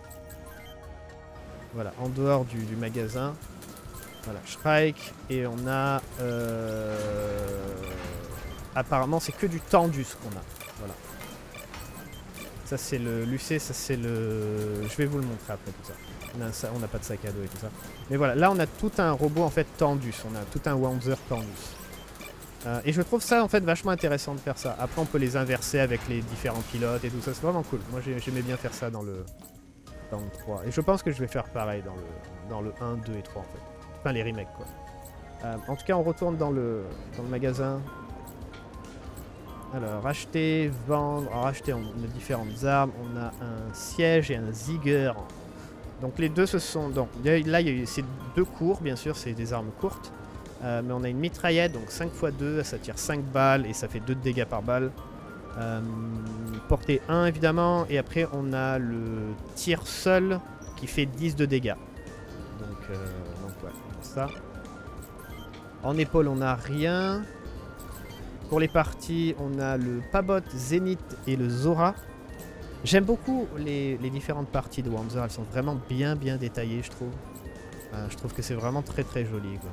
Voilà, en dehors du, du magasin. Voilà, Shrike. Et on a... Euh... Apparemment, c'est que du tendu ce qu'on a. Voilà. Ça, c'est le... Lucé, ça, c'est le... Je vais vous le montrer après, tout ça. On n'a pas de sac à dos et tout ça. Mais voilà, là, on a tout un robot, en fait, tendus. On a tout un Wanzer tendus. Euh, et je trouve ça en fait vachement intéressant de faire ça. Après on peut les inverser avec les différents pilotes et tout ça, c'est vraiment cool. Moi j'aimais bien faire ça dans le, dans le trois. Et je pense que je vais faire pareil dans le, dans le un, deux et trois en fait. Enfin les remakes quoi. Euh, en tout cas on retourne dans le, dans le magasin. Alors acheter, vendre, alors acheter on a différentes armes. On a un siège et un zigger. Donc les deux se sont... Donc, là il y a eu ces deux courts bien sûr, c'est des armes courtes. Euh, mais on a une mitraillette, donc cinq fois deux, ça tire cinq balles et ça fait deux de dégâts par balle. Euh, portée un évidemment, et après on a le tir seul qui fait dix de dégâts. Donc, euh, donc ouais, ça. En épaule on n'a rien. Pour les parties on a le Pabot, Zénith et le Zora. J'aime beaucoup les, les différentes parties de Wanzer, elles sont vraiment bien bien détaillées je trouve. Euh, je trouve que c'est vraiment très très joli quoi.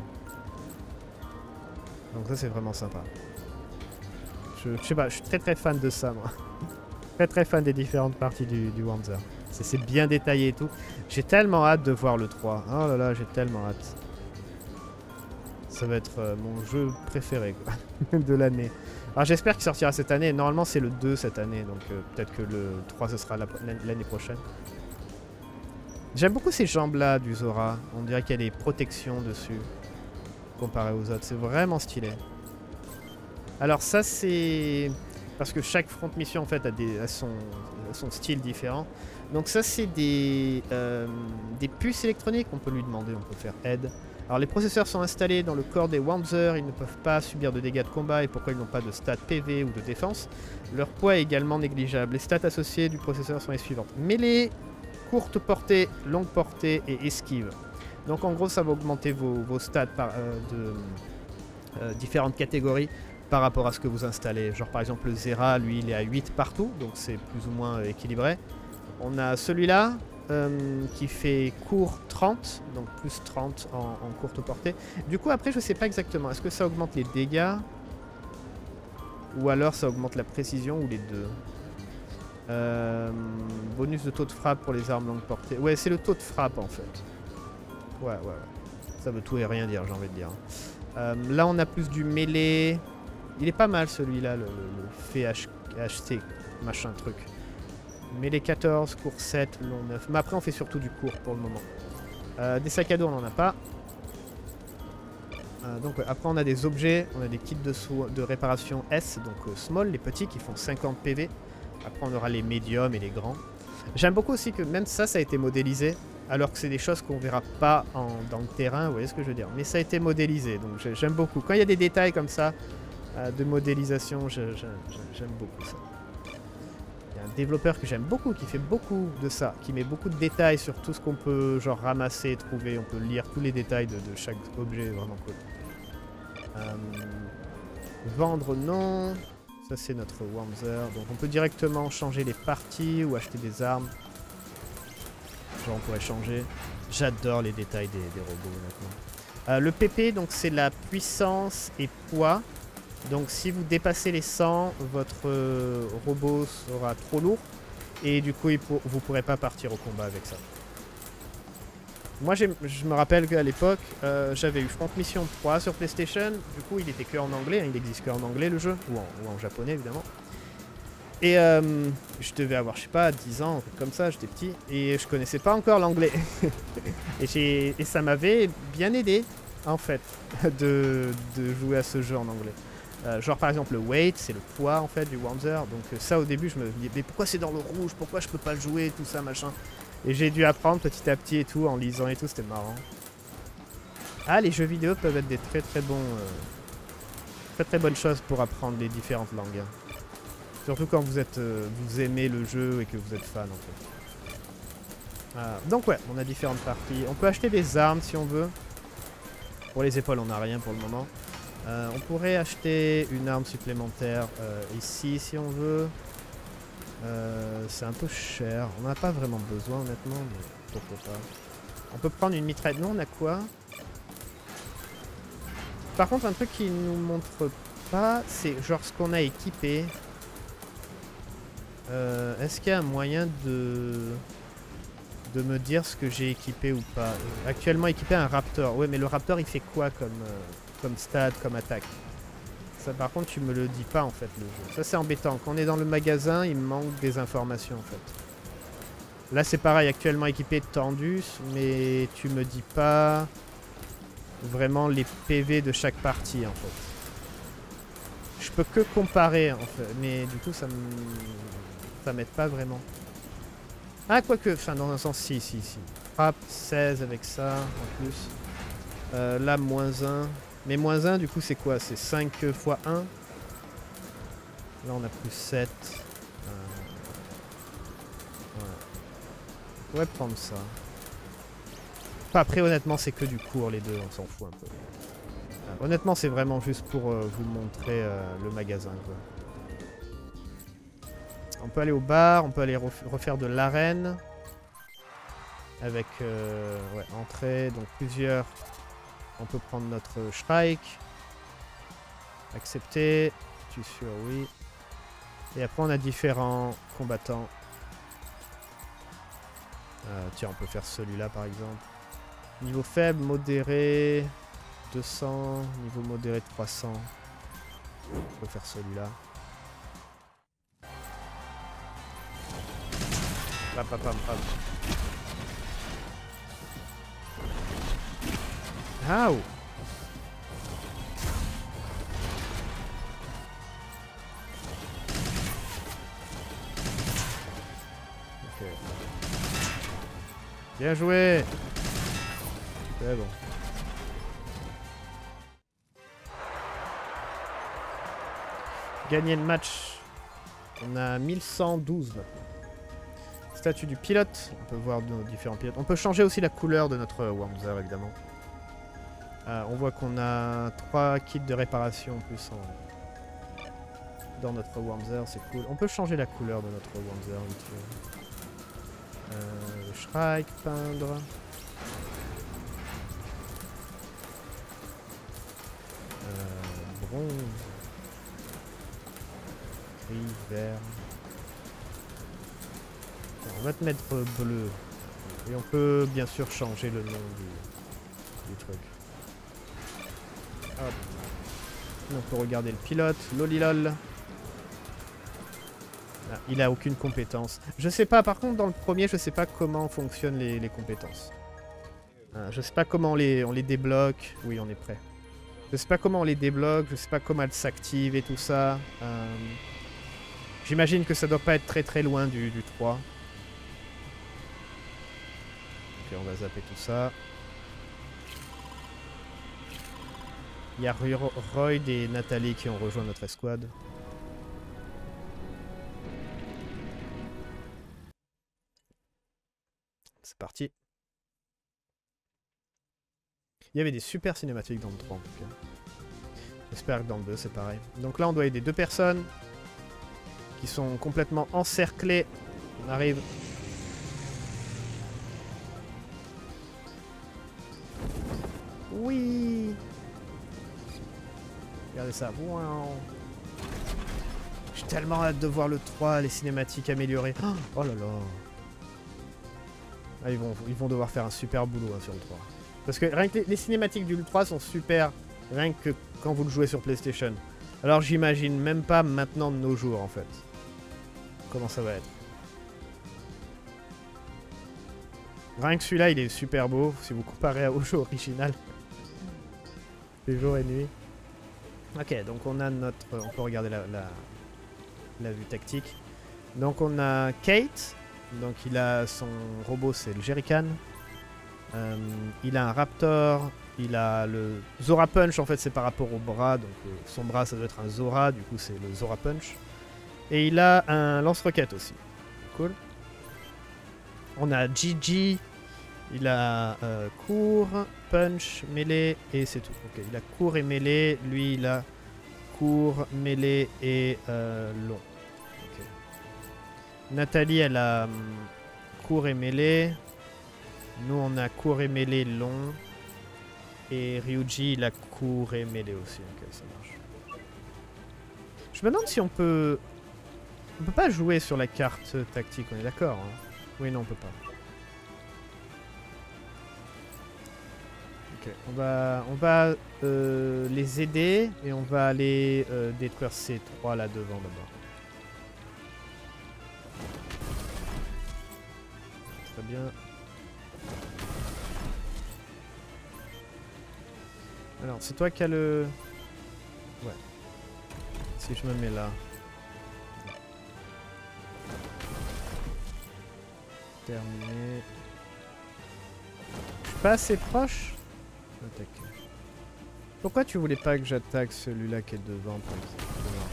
Donc ça c'est vraiment sympa. Je, je sais pas, je suis très très fan de ça moi. Très très fan des différentes parties du, du Wanzer. C'est bien détaillé et tout. J'ai tellement hâte de voir le trois. Oh là là, j'ai tellement hâte. Ça va être euh, mon jeu préféré quoi, de l'année. Alors j'espère qu'il sortira cette année. Normalement c'est le deux cette année. Donc euh, peut-être que le trois ce sera l'année prochaine. J'aime beaucoup ces jambes là du Zora. On dirait qu'il y a des protections dessus. Comparé aux autres, c'est vraiment stylé. Alors ça c'est parce que chaque front mission en fait a, des, a, son, a son style différent. Donc ça c'est des, euh, des puces électroniques, on peut lui demander, on peut faire aide. Alors les processeurs sont installés dans le corps des Wanzer, ils ne peuvent pas subir de dégâts de combat et pourquoi ils n'ont pas de stats P V ou de défense. Leur poids est également négligeable. Les stats associées du processeur sont les suivantes. Mêlée, courte portée, longue portée et esquive. Donc en gros ça va augmenter vos, vos stats par, euh, de euh, différentes catégories par rapport à ce que vous installez. Genre par exemple le Zera, lui il est à huit partout, donc c'est plus ou moins euh, équilibré. On a celui-là euh, qui fait court trente, donc plus trente en, en courte portée. Du coup après je sais pas exactement, est-ce que ça augmente les dégâts ou alors ça augmente la précision ou les deux. euh, Bonus de taux de frappe pour les armes longue portée. Ouais c'est le taux de frappe en fait. Ouais, ouais, ouais. Ça veut tout et rien dire, j'ai envie de dire. Euh, là, on a plus du mêlée. Il est pas mal, celui-là, le, le, le fait H C, machin truc. Mêlée quatorze, court sept, long neuf. Mais après, on fait surtout du court pour le moment. Euh, des sacs à dos, on n'en a pas. Euh, donc, ouais. Après, on a des objets. On a des kits de, de réparation S, donc euh, small, les petits qui font cinquante P V. Après, on aura les médiums et les grands. J'aime beaucoup aussi que même ça, ça a été modélisé. Alors que c'est des choses qu'on verra pas en, dans le terrain, vous voyez ce que je veux dire. Mais ça a été modélisé, donc j'aime beaucoup. Quand il y a des détails comme ça, euh, de modélisation, j'aime beaucoup ça. Il y a un développeur que j'aime beaucoup, qui fait beaucoup de ça, qui met beaucoup de détails sur tout ce qu'on peut genre ramasser, trouver. On peut lire tous les détails de, de chaque objet, vraiment cool. Euh, vendre, non. Ça c'est notre Wanzer. Donc on peut directement changer les parties ou acheter des armes. Genre on pourrait changer. J'adore les détails des, des robots honnêtement. Euh, le P P donc c'est la puissance et poids. Donc si vous dépassez les cent, votre euh, robot sera trop lourd. Et du coup il pour, vous ne pourrez pas partir au combat avec ça. Moi je me rappelle qu'à l'époque euh, j'avais eu Front Mission trois sur PlayStation. Du coup il était que en anglais, hein, il existe que en anglais le jeu. Ou en, ou en japonais évidemment. Et euh, je devais avoir, je sais pas, dix ans, comme ça, j'étais petit, et je connaissais pas encore l'anglais. et, et ça m'avait bien aidé, en fait, de, de jouer à ce jeu en anglais. Euh, genre par exemple le weight, c'est le poids en fait du Wanzer. Donc euh, ça au début je me dis mais pourquoi c'est dans le rouge, pourquoi je peux pas le jouer, tout ça machin. Et j'ai dû apprendre petit à petit et tout, en lisant et tout, c'était marrant. Ah, les jeux vidéo peuvent être des très très bons, euh, très très bonnes choses pour apprendre les différentes langues. Surtout quand vous êtes, euh, vous aimez le jeu et que vous êtes fan en fait. Ah, donc ouais, on a différentes parties. On peut acheter des armes si on veut. Pour les épaules, on n'a rien pour le moment. Euh, on pourrait acheter une arme supplémentaire euh, ici si on veut. Euh, c'est un peu cher. On n'en a pas vraiment besoin honnêtement, mais pourquoi pas. On peut prendre une mitraille. Nous on a quoi? Par contre un truc qui nous montre pas, c'est genre ce qu'on a équipé. Euh, Est-ce qu'il y a un moyen de... de me dire ce que j'ai équipé ou pas? euh, Actuellement équipé un Raptor. Ouais mais le Raptor il fait quoi comme, euh, comme stat, comme attaque? Ça par contre tu me le dis pas en fait le jeu. Ça c'est embêtant. Quand on est dans le magasin, il me manque des informations en fait. Là c'est pareil, actuellement équipé de Tandus, mais tu me dis pas vraiment les P V de chaque partie en fait. Je peux que comparer en fait, mais du coup ça me... ça m'aide pas vraiment. Ah quoique, enfin dans un sens si, si, si. Frappe seize avec ça en plus. Euh, là moins un. Mais moins un du coup c'est quoi? C'est cinq fois un. Là on a plus sept. Euh... Ouais. On pourrait prendre ça. Enfin, après honnêtement c'est que du cours les deux, on s'en fout un peu. Euh, honnêtement c'est vraiment juste pour euh, vous montrer euh, le magasin quoi. On peut aller au bar, on peut aller refaire de l'arène. Avec euh, ouais, entrée, donc plusieurs. On peut prendre notre Shrike. Accepter. Tu sûr, oui. Et après on a différents combattants. Euh, tiens, on peut faire celui-là par exemple. Niveau faible, modéré. deux cents. Niveau modéré de trois cents. On peut faire celui-là. Pam, pam, pam, pam. Ah oh. Ok. Bien joué. C'est bon. Gagner le match. On a mille cent douze maintenant. Statut du pilote. On peut voir nos différents pilotes. On peut changer aussi la couleur de notre Wormser évidemment. Euh, on voit qu'on a trois kits de réparation en plus en... dans notre Wormser, c'est cool. On peut changer la couleur de notre Wormser vite fait. Euh, Shrike, peindre. Euh, bronze. Gris, vert. On va te mettre bleu. Et on peut bien sûr changer le nom du, du truc. Hop. On peut regarder le pilote, lolilol. Ah, il a aucune compétence. Je sais pas, par contre dans le premier, je sais pas comment fonctionnent les, les compétences. Ah, je sais pas comment on les, on les débloque. Oui, on est prêt. Je sais pas comment on les débloque, je sais pas comment elles s'activent et tout ça. Euh, J'imagine que ça doit pas être très très loin du, du trois. Ok, on va zapper tout ça. Il y a Royd et Nathalie qui ont rejoint notre escouade. C'est parti. Il y avait des super cinématiques dans le trois en tout cas. J'espère que dans le deux c'est pareil. Donc là on doit aider deux personnes qui sont complètement encerclées. On arrive. Oui. Regardez ça. Wow. J'ai tellement hâte de voir le trois, les cinématiques améliorées. Oh là là. Ah, ils, vont, ils vont devoir faire un super boulot hein, sur le trois. Parce que rien que les, les cinématiques du trois sont super, rien que quand vous le jouez sur PlayStation. Alors j'imagine même pas maintenant de nos jours en fait. Comment ça va être. Rien que celui-là il est super beau si vous comparez au jeu original. C'est jour et nuit. Ok, donc on a notre... On peut regarder la, la, la vue tactique. Donc on a Kate. Donc il a son robot, c'est le Jerrycan. Euh, il a un Raptor. Il a le Zora Punch, en fait c'est par rapport au bras. Donc euh, son bras ça doit être un Zora, du coup c'est le Zora Punch. Et il a un lance-roquette aussi. Cool. On a Gigi. Il a euh, court, punch, mêlée et c'est tout. Ok, il a court et mêlée. Lui, il a court, mêlée et euh, long. Okay. Nathalie, elle a hum, court et mêlée. Nous, on a court et mêlée long. Et Ryuji, il a court et mêlée aussi. Ok, ça marche. Je me demande si on peut... On peut pas jouer sur la carte tactique, on est d'accord hein? Oui, non, on peut pas. Ok, on va, on va euh, les aider et on va aller euh, détruire ces trois là devant d'abord. Très bien. Alors, c'est toi qui as le... Ouais. Si je me mets là. Terminé. Je suis pas assez proche. Attaque. Pourquoi tu voulais pas que j'attaque celui-là qui est devant, par exemple?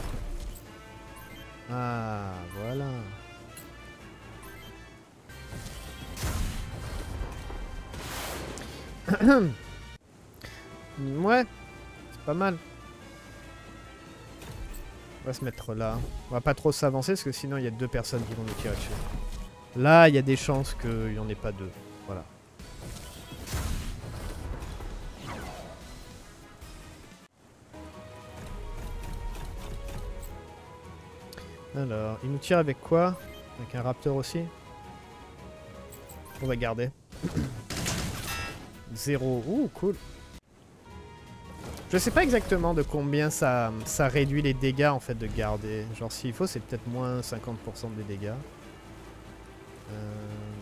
Ah, voilà. Ouais, c'est pas mal. On va se mettre là. On va pas trop s'avancer parce que sinon il y a deux personnes qui vont nous tirer dessus. Là, il y a des chances qu'il n'y en ait pas deux. Voilà. Alors, il nous tire avec quoi? Avec un raptor aussi? On va garder. Zéro. Ouh, cool. Je sais pas exactement de combien ça, ça réduit les dégâts en fait de garder. Genre s'il faut c'est peut-être moins cinquante pour cent des dégâts. Euh...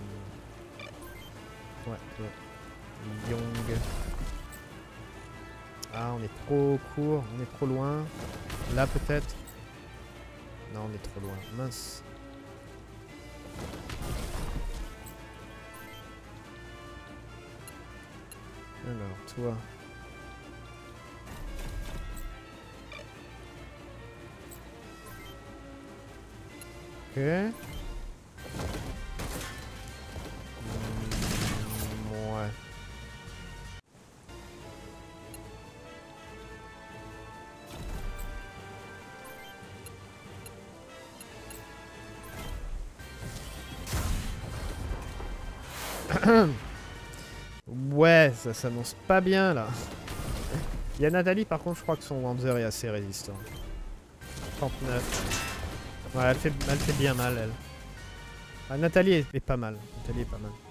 Ouais, ouais. Young. Ah on est trop court, on est trop loin. Là peut-être. Non on est trop loin. Mince. Alors toi. Ok. Mmh, ouais. Ouais, ça s'annonce pas bien là. Il y a Nathalie par contre, je crois que son Wanzer est assez résistant. trente-neuf. Ouais, elle fait, elle fait bien mal, elle. Ah, Nathalie est, est pas mal. Nathalie est pas mal.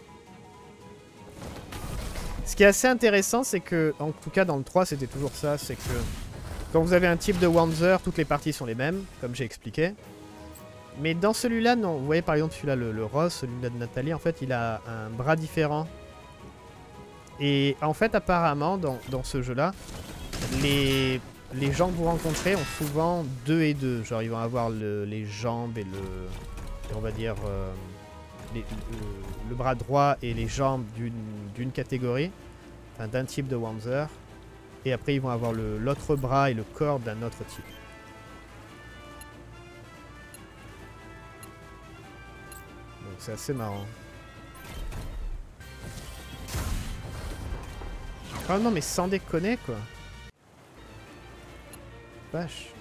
Ce qui est assez intéressant, c'est que, en tout cas dans le trois, c'était toujours ça, c'est que quand vous avez un type de Wanzer, toutes les parties sont les mêmes, comme j'ai expliqué. Mais dans celui-là, non. Vous voyez par exemple celui-là, le, le rose, celui-là de Nathalie, en fait, il a un bras différent. Et en fait, apparemment, dans, dans ce jeu-là, les... les gens que vous rencontrez ont souvent deux et deux. Genre, ils vont avoir le, les jambes et le... Et on va dire... Euh, les, le, le bras droit et les jambes d'une catégorie. Enfin, d'un type de Wanzer. Et après, ils vont avoir l'autre bras et le corps d'un autre type. Donc, c'est assez marrant. Oh non, mais sans déconner, quoi. Vache.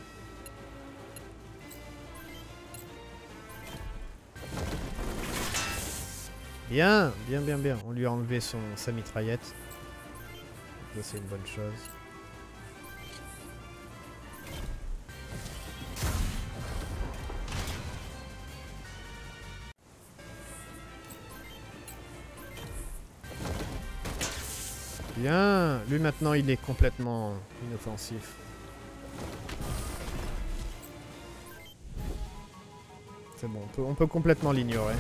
Bien, bien, bien, bien. On lui a enlevé son, sa mitraillette. Ça, c'est une bonne chose. Bien. Lui, maintenant, il est complètement inoffensif. C'est bon, on peut, on peut complètement l'ignorer.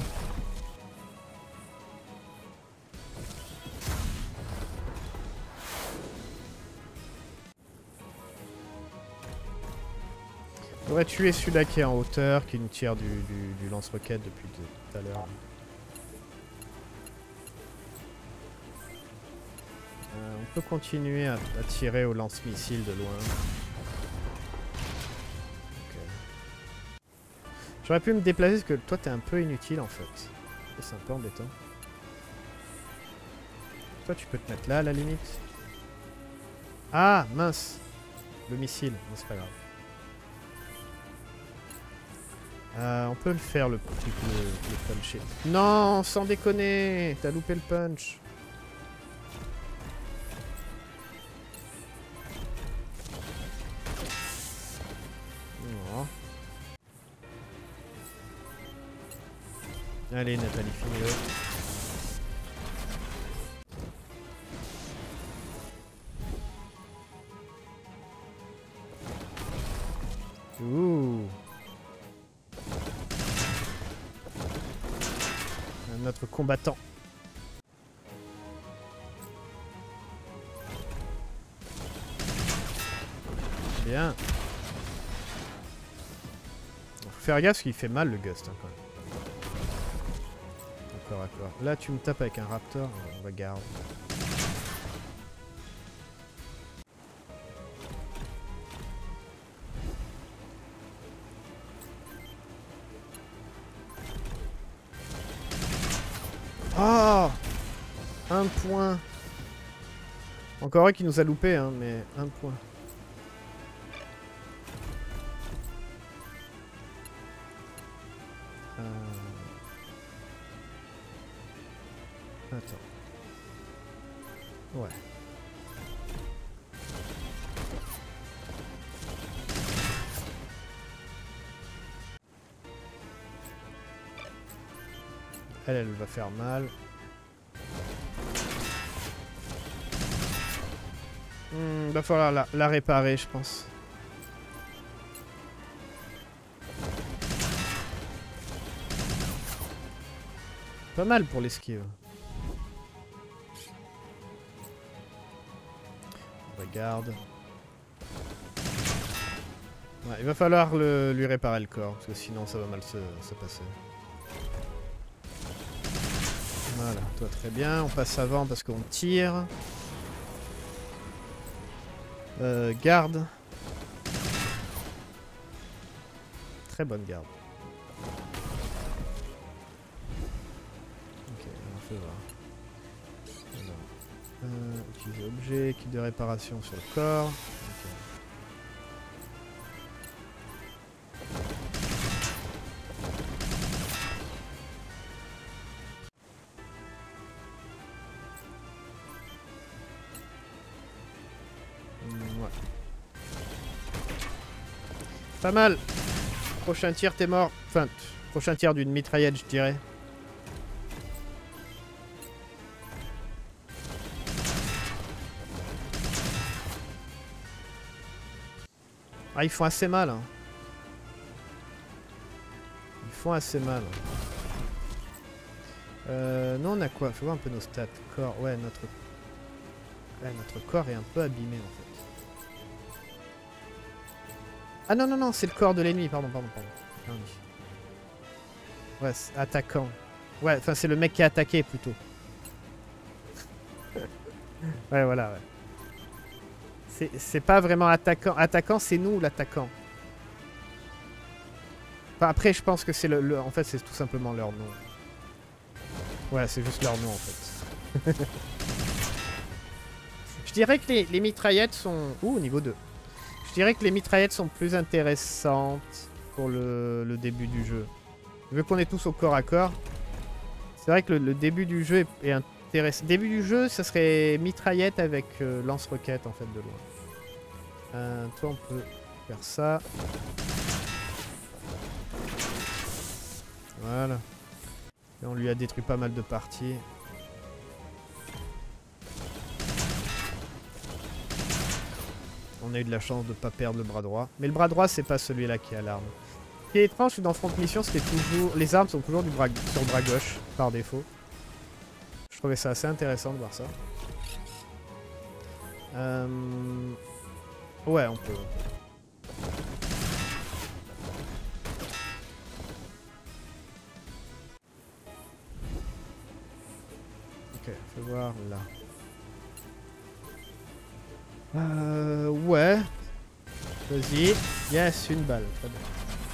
On va tuer celui-là qui est en hauteur, qui nous tire du, du, du lance-roquette depuis de, tout à l'heure. Euh, on peut continuer à, à tirer au lance-missile de loin. J'aurais pu me déplacer parce que toi t'es un peu inutile en fait. C'est un peu embêtant. Toi tu peux te mettre là à la limite. Ah mince. Le missile, bon, c'est pas grave. Euh, on peut le faire le truc, le, le puncher. Non, sans déconner, t'as loupé le punch. Oh. Allez Nathalie, finis-le. Ouh. Notre combattant. Bien. Faut faire gaffe parce qu'il fait mal le Gust hein, quand même. D'accord, d'accord. Là tu me tapes avec un Raptor, on va garder. Oh, un point. Encore un qui nous a loupé, hein, mais un point. Euh... Attends. Ouais. Elle, elle va faire mal. Hmm, va falloir la, la réparer, je pense. Pas mal pour l'esquive. On regarde. Ouais, il va falloir le, lui réparer le corps, parce que sinon ça va mal se, se passer. Voilà, toi très bien. On passe avant parce qu'on tire. Euh, garde. Très bonne garde. Ok, on fait voir. Alors, euh, utiliser objet, kit de réparation sur le corps. Okay. Pas mal. Prochain tir, t'es mort. Enfin, prochain tir d'une mitraillette, je dirais. Ah, ils font assez mal. Hein. Ils font assez mal. Euh, non, on a quoi? Faut voir un peu nos stats. Corps, ouais, notre... Ouais, notre corps est un peu abîmé, en fait. Ah non, non, non, c'est le corps de l'ennemi, pardon, pardon, pardon. Ah, oui. Ouais, attaquant. Ouais, enfin, c'est le mec qui a attaqué, plutôt. Ouais, voilà, ouais. C'est pas vraiment attaquant. Attaquant, c'est nous, l'attaquant. Enfin, après, je pense que c'est le, le... En fait, c'est tout simplement leur nom. Ouais, c'est juste leur nom, en fait. Je dirais que les, les mitraillettes sont... Ouh, niveau deux. Je dirais que les mitraillettes sont plus intéressantes pour le, le début du jeu. Vu qu'on est tous au corps à corps, c'est vrai que le, le début du jeu est, est intéressant. Début du jeu, ça serait mitraillette avec euh, lance-roquette en fait de loin. Euh, toi, on peut faire ça. Voilà. Et on lui a détruit pas mal de parties. On a eu de la chance de ne pas perdre le bras droit. Mais le bras droit, c'est pas celui-là qui a l'arme. Ce qui est étrange, c'est que dans Front Mission, c'était toujours... Les armes sont toujours du bras... sur le bras gauche, par défaut. Je trouvais ça assez intéressant de voir ça. Euh... Ouais, on peut. Ok, fais voir là. Euh... Ouais. Vas-y. Yes, une balle. Très bien.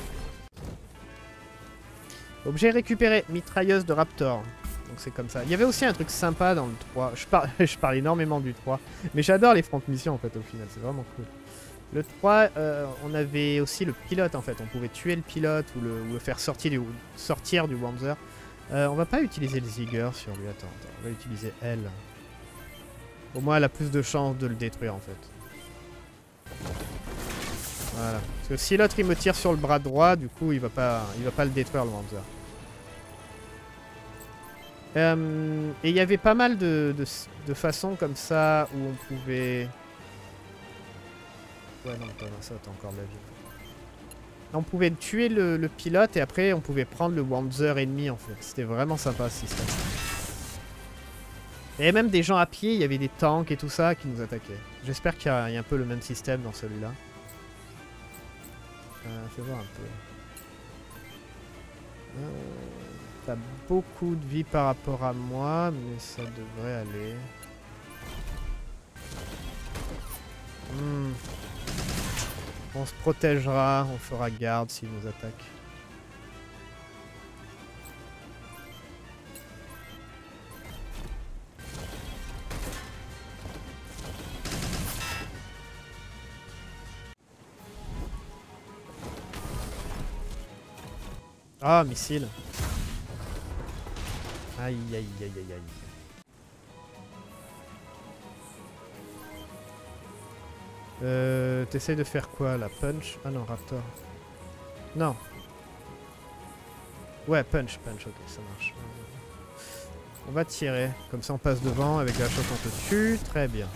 Objet récupéré. Mitrailleuse de Raptor. Donc c'est comme ça. Il y avait aussi un truc sympa dans le trois. Je, par... je parle énormément du trois. Mais j'adore les front missions en fait au final. C'est vraiment cool. Le trois, euh, on avait aussi le pilote en fait. On pouvait tuer le pilote ou le, ou le faire sortir du, sortir du Wanzer. Euh, on va pas utiliser le Zigger sur lui. Attends, attends. On va utiliser elle. Au moins elle a plus de chances de le détruire en fait. Voilà. Parce que si l'autre il me tire sur le bras droit, du coup il va pas, il va pas le détruire le Wanzer. Euh, et il y avait pas mal de, de, de façons comme ça où on pouvait... Ouais non, attends, ça t'as encore de la vie. On pouvait tuer le, le pilote et après on pouvait prendre le Wanzer ennemi en fait. C'était vraiment sympa ce système. Il y avait même des gens à pied, il y avait des tanks et tout ça qui nous attaquaient. J'espère qu'il y, y a un peu le même système dans celui-là. Euh, fais voir un peu. Euh, T'as beaucoup de vie par rapport à moi, mais ça devrait aller. Hmm. On se protégera, on fera garde s'ils nous attaquent. Ah, missile. Aïe, aïe, aïe, aïe, aïe. Euh, T'essayes de faire quoi, la punch? Ah non, Raptor. Non. Ouais, punch, punch, ok, ça marche. On va tirer, comme ça on passe devant, avec la chose on te tue, très bien.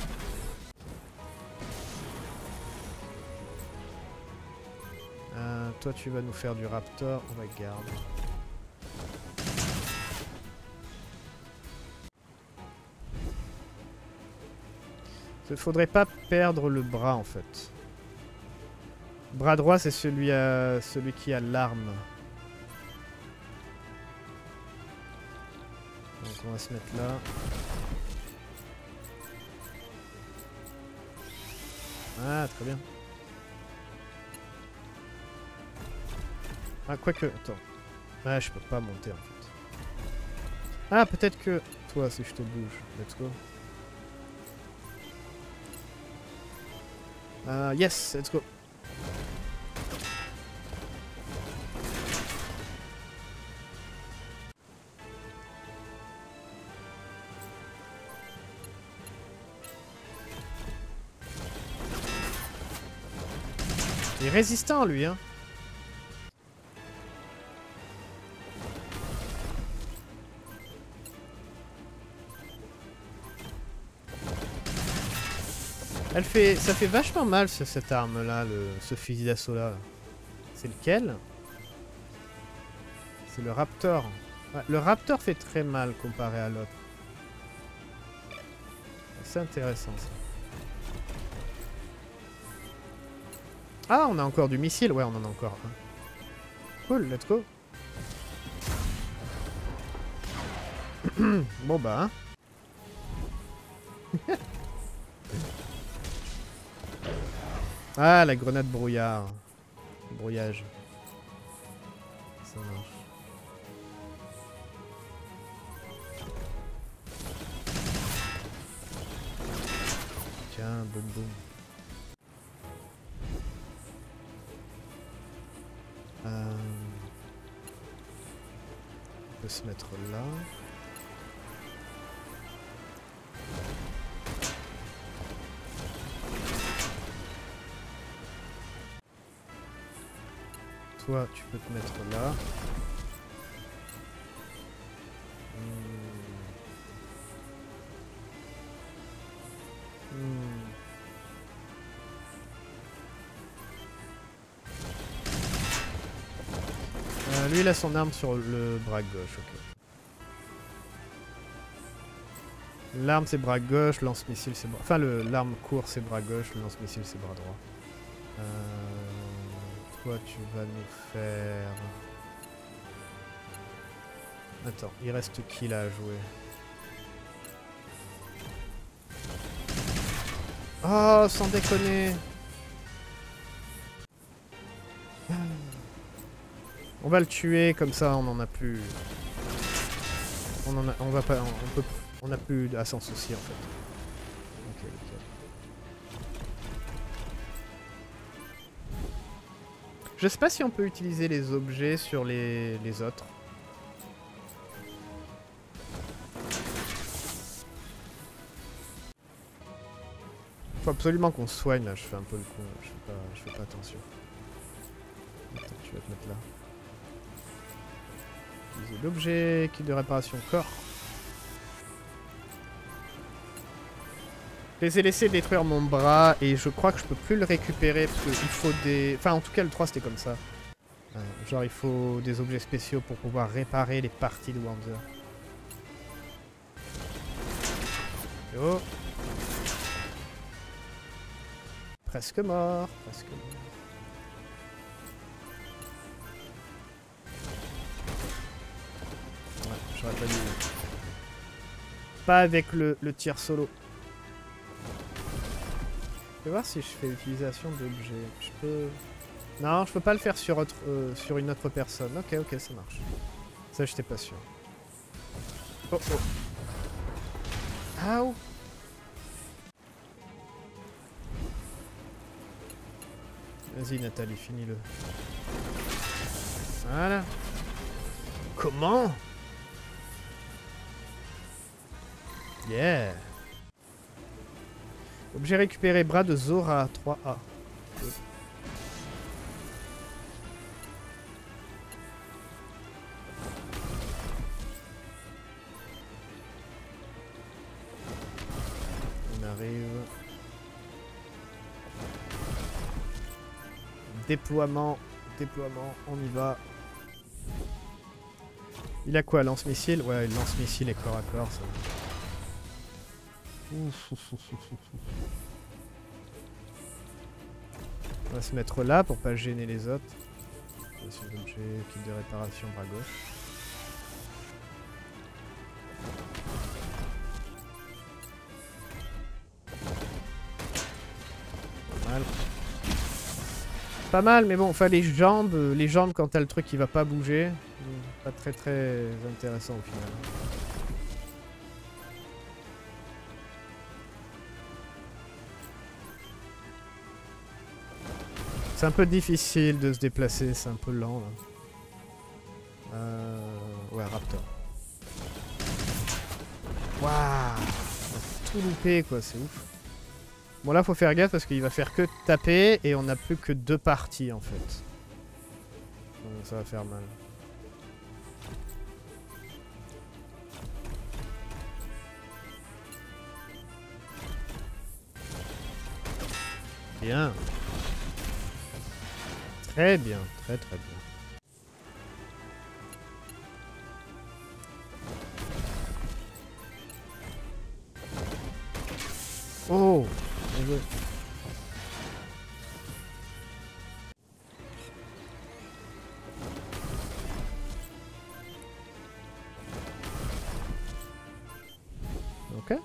Euh, toi tu vas nous faire du Raptor, on va garder. Il faudrait pas perdre le bras en fait. Bras droit c'est celui, à... celui qui a l'arme. Donc on va se mettre là. Ah très bien. Ah quoique, attends. Ah je peux pas monter en fait. Ah peut-être que... Toi si je te bouge, let's go. Uh, yes, let's go. Il est résistant lui, hein. Elle fait, ça fait vachement mal ce, cette arme là, le, ce fusil d'assaut là. C'est lequel? C'est le Raptor. Ouais, le Raptor fait très mal comparé à l'autre. C'est intéressant ça. Ah, on a encore du missile. Ouais, on en a encore un. Cool, let's go. Bon bah. Hein. Ah, la grenade brouillard. Brouillage. Ça marche. Tiens, boum boum. Euh... On peut se mettre là. Toi, tu peux te mettre là. Hmm. Hmm. Euh, lui, il a son arme sur le bras gauche, ok. L'arme, c'est bras gauche, lance-missile, c'est bras... Enfin, l'arme court, c'est bras gauche, le lance-missile, c'est bras droit. Euh... Toi, tu vas nous faire... Attends, il reste qui là à jouer? Oh, sans déconner! On va le tuer, comme ça on en a plus... On en a... On va pas... On peut... On a plus à s'en soucier en fait. Ok, ok. Je sais pas si on peut utiliser les objets sur les, les autres. Faut absolument qu'on se soigne là, je fais un peu le con, je fais pas, je fais pas attention. Attends, tu vas te mettre là. Utiliser l'objet, kit de réparation corps. Je les ai laissés détruire mon bras et je crois que je peux plus le récupérer parce qu'il faut des... Enfin en tout cas le trois c'était comme ça. Euh, genre il faut des objets spéciaux pour pouvoir réparer les parties de Wanzer. Yo. Presque mort, presque mort. Ouais, j'aurais pas dû... Pas avec le, le tir solo. Je vais voir si je fais utilisation d'objets. Je peux... Non, je peux pas le faire sur, autre, euh, sur une autre personne. Ok, ok, ça marche. Ça, j'étais pas sûr. Oh, oh. Ow. Vas-y, Nathalie, finis-le. Voilà. Comment? Yeah. Objet récupéré, bras de Zora, trois A. On arrive. Déploiement, déploiement, on y va. Il a quoi, lance-missile? Ouais, lance-missile et corps à corps, ça. Ouf, ouf, ouf, ouf, ouf. On va se mettre là pour pas gêner les autres. Objet, kit de réparation, bras gauche. Pas mal. Pas mal, mais bon, enfin les jambes, les jambes quand t'as le truc qui va pas bouger, pas très très intéressant au final. C'est un peu difficile de se déplacer, c'est un peu lent là. Euh... Ouais, Raptor. Waouh! Tout loupé quoi, c'est ouf. Bon là faut faire gaffe parce qu'il va faire que taper et on n'a plus que deux parties en fait. Donc ça va faire mal. Bien. Très bien, très très bien. Oh, bien joué. Ok.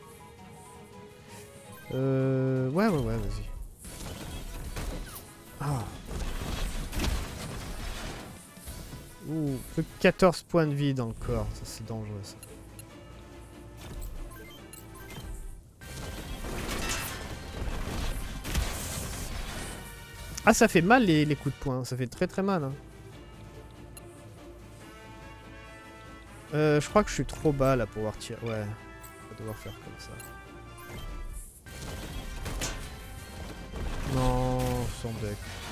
Euh... Ouais, ouais, ouais, vas-y. Ah. Ouh, plus que quatorze points de vie dans le corps, ça c'est dangereux ça. Ah ça fait mal les, les coups de poing, ça fait très très mal. Hein. Euh, je crois que je suis trop bas là pour pouvoir tirer. Ouais, on va devoir faire comme ça. Non, sans deck.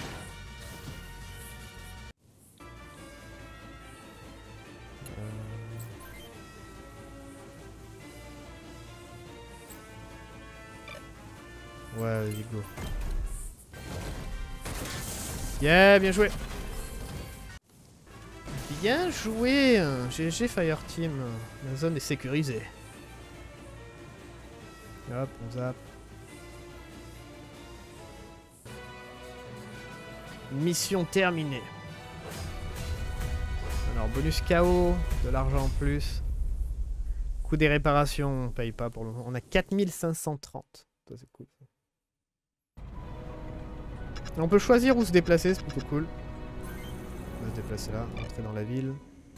Ouais, vas-y, go. Yeah, bien joué. Bien joué. G G Fireteam. La zone est sécurisée. Hop, on zappe. Mission terminée. Alors, bonus K O, de l'argent en plus. Coût des réparations, on paye pas pour le moment. On a quatre mille cinq cent trente. Ça, c'est cool. On peut choisir où se déplacer, c'est plutôt cool. On va se déplacer là, entrer dans la ville.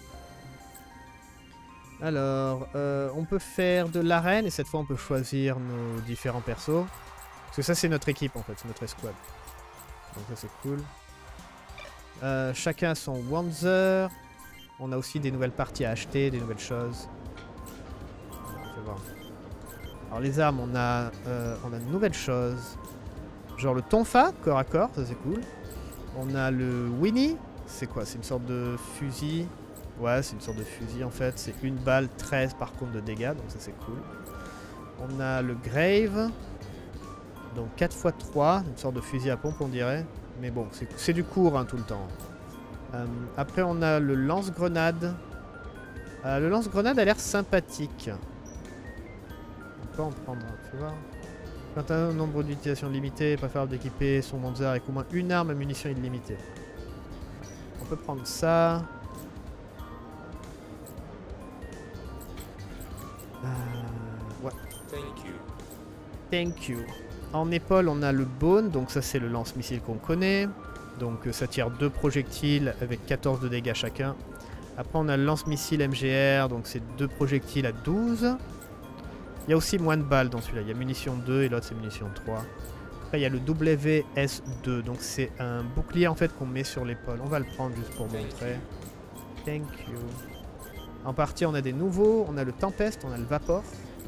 Alors, euh, on peut faire de l'arène et cette fois on peut choisir nos différents persos. Parce que ça c'est notre équipe en fait, c'est notre escouade. Donc ça c'est cool. Euh, chacun a son Wanzer. On a aussi des nouvelles parties à acheter, des nouvelles choses. On va voir. Alors les armes, on a, euh, on a de nouvelles choses. Genre le tonfa, corps à corps, ça c'est cool. On a le Winnie, c'est quoi? C'est une sorte de fusil. Ouais, c'est une sorte de fusil en fait. C'est une balle, treize par contre de dégâts, donc ça c'est cool. On a le Grave. Donc quatre fois trois, une sorte de fusil à pompe on dirait. Mais bon, c'est du court hein, tout le temps. Euh, après on a le lance-grenade. Euh, le lance-grenade a l'air sympathique. On peut en prendre un, tu vois. Quand un nombre d'utilisations limitées, préférable d'équiper son Wanzer avec au moins une arme à munitions illimitée. On peut prendre ça. Euh, ouais. Thank you. Thank you. En épaule, on a le Bone, donc ça c'est le lance-missile qu'on connaît. Donc ça tire deux projectiles avec quatorze de dégâts chacun. Après on a le lance-missile M G R, donc c'est deux projectiles à douze. Il y a aussi moins de balles dans celui-là, il y a munition deux et l'autre c'est munition trois. Après il y a le W S deux, donc c'est un bouclier en fait qu'on met sur l'épaule. On va le prendre juste pour montrer. Thank you. En partie on a des nouveaux, on a le Tempest, on a le Vapor.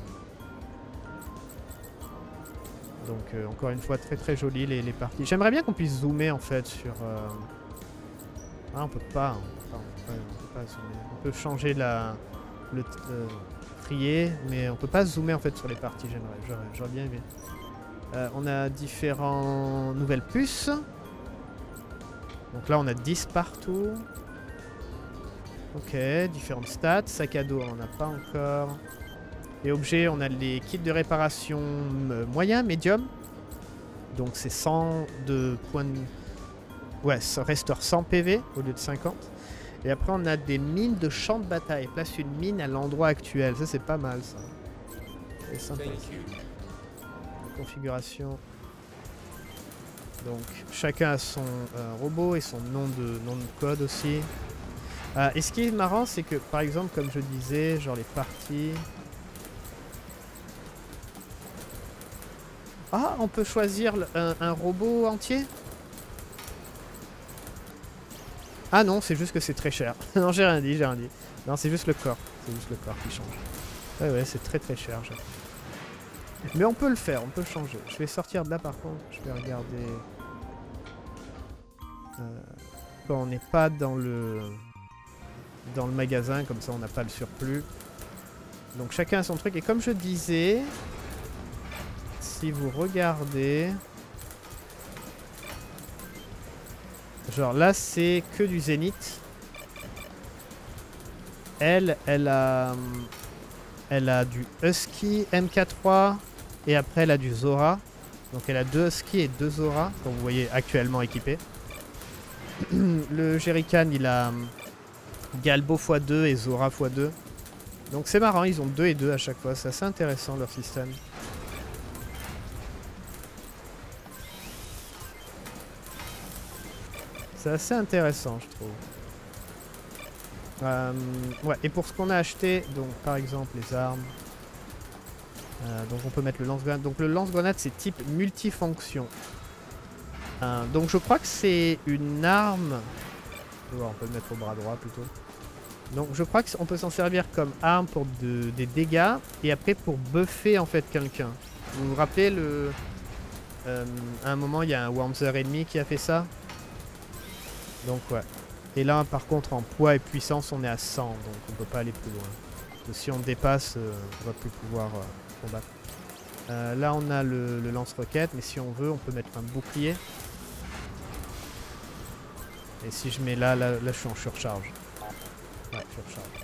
Donc euh, encore une fois très très joli les, les parties. J'aimerais bien qu'on puisse zoomer en fait sur... Euh... Ah on peut pas, on peut pas, on peut pas, on peut pas zoomer. On peut changer la... le euh, trier, mais on peut pas zoomer en fait sur les parties, j'aimerais, j'aurais bien aimé. Euh, on a différentes nouvelles puces. Donc là on a dix partout. Ok, différentes stats. Sac à dos on n'en a pas encore. Et objets, on a les kits de réparation euh, moyen, médium. Donc c'est cent de points de... Ouais, ça restaure cent P V au lieu de cinquante. Et après on a des mines de champ de bataille. Place une mine à l'endroit actuel. Ça c'est pas mal ça. C'est sympa. La configuration. Donc chacun a son euh, robot et son nom de, nom de code aussi. Euh, et ce qui est marrant c'est que par exemple comme je disais, genre les parties... Ah, on peut choisir un, un robot entier? Ah non, c'est juste que c'est très cher. Non, j'ai rien dit, j'ai rien dit. Non, c'est juste le corps. C'est juste le corps qui change. Ouais, ouais, c'est très très cher. Mais on peut le faire, on peut le changer. Je vais sortir de là par contre. Je vais regarder... Euh, quand on n'est pas dans le... dans le magasin, comme ça on n'a pas le surplus. Donc chacun a son truc. Et comme je disais... Si vous regardez... Genre là c'est que du Zénith. Elle, elle a... Elle a du Husky M K trois. Et après elle a du Zora. Donc elle a deux Husky et deux Zora. Comme vous voyez actuellement équipés. Le Jerrycan il a... Galbo fois deux et Zora fois deux. Donc c'est marrant, ils ont deux et deux à chaque fois. C'est assez intéressant leur système. C'est assez intéressant, je trouve. Euh, ouais, et pour ce qu'on a acheté, donc par exemple les armes. Euh, donc on peut mettre le lance-grenade. Donc le lance-grenade c'est type multifonction. Euh, donc je crois que c'est une arme. Ouais, on peut le mettre au bras droit plutôt. Donc je crois qu'on peut s'en servir comme arme pour de, des dégâts et après pour buffer en fait quelqu'un. Vous vous rappelez le... Euh, à un moment il y a un Wanzer ennemi qui a fait ça. Donc ouais. Et là par contre en poids et puissance on est à cent, donc on peut pas aller plus loin. Parce que si on dépasse, euh, on va plus pouvoir euh, combattre. Euh, là on a le, le lance-roquette, mais si on veut on peut mettre un bouclier. Et si je mets là, là, là je suis en surcharge. Ouais, surcharge.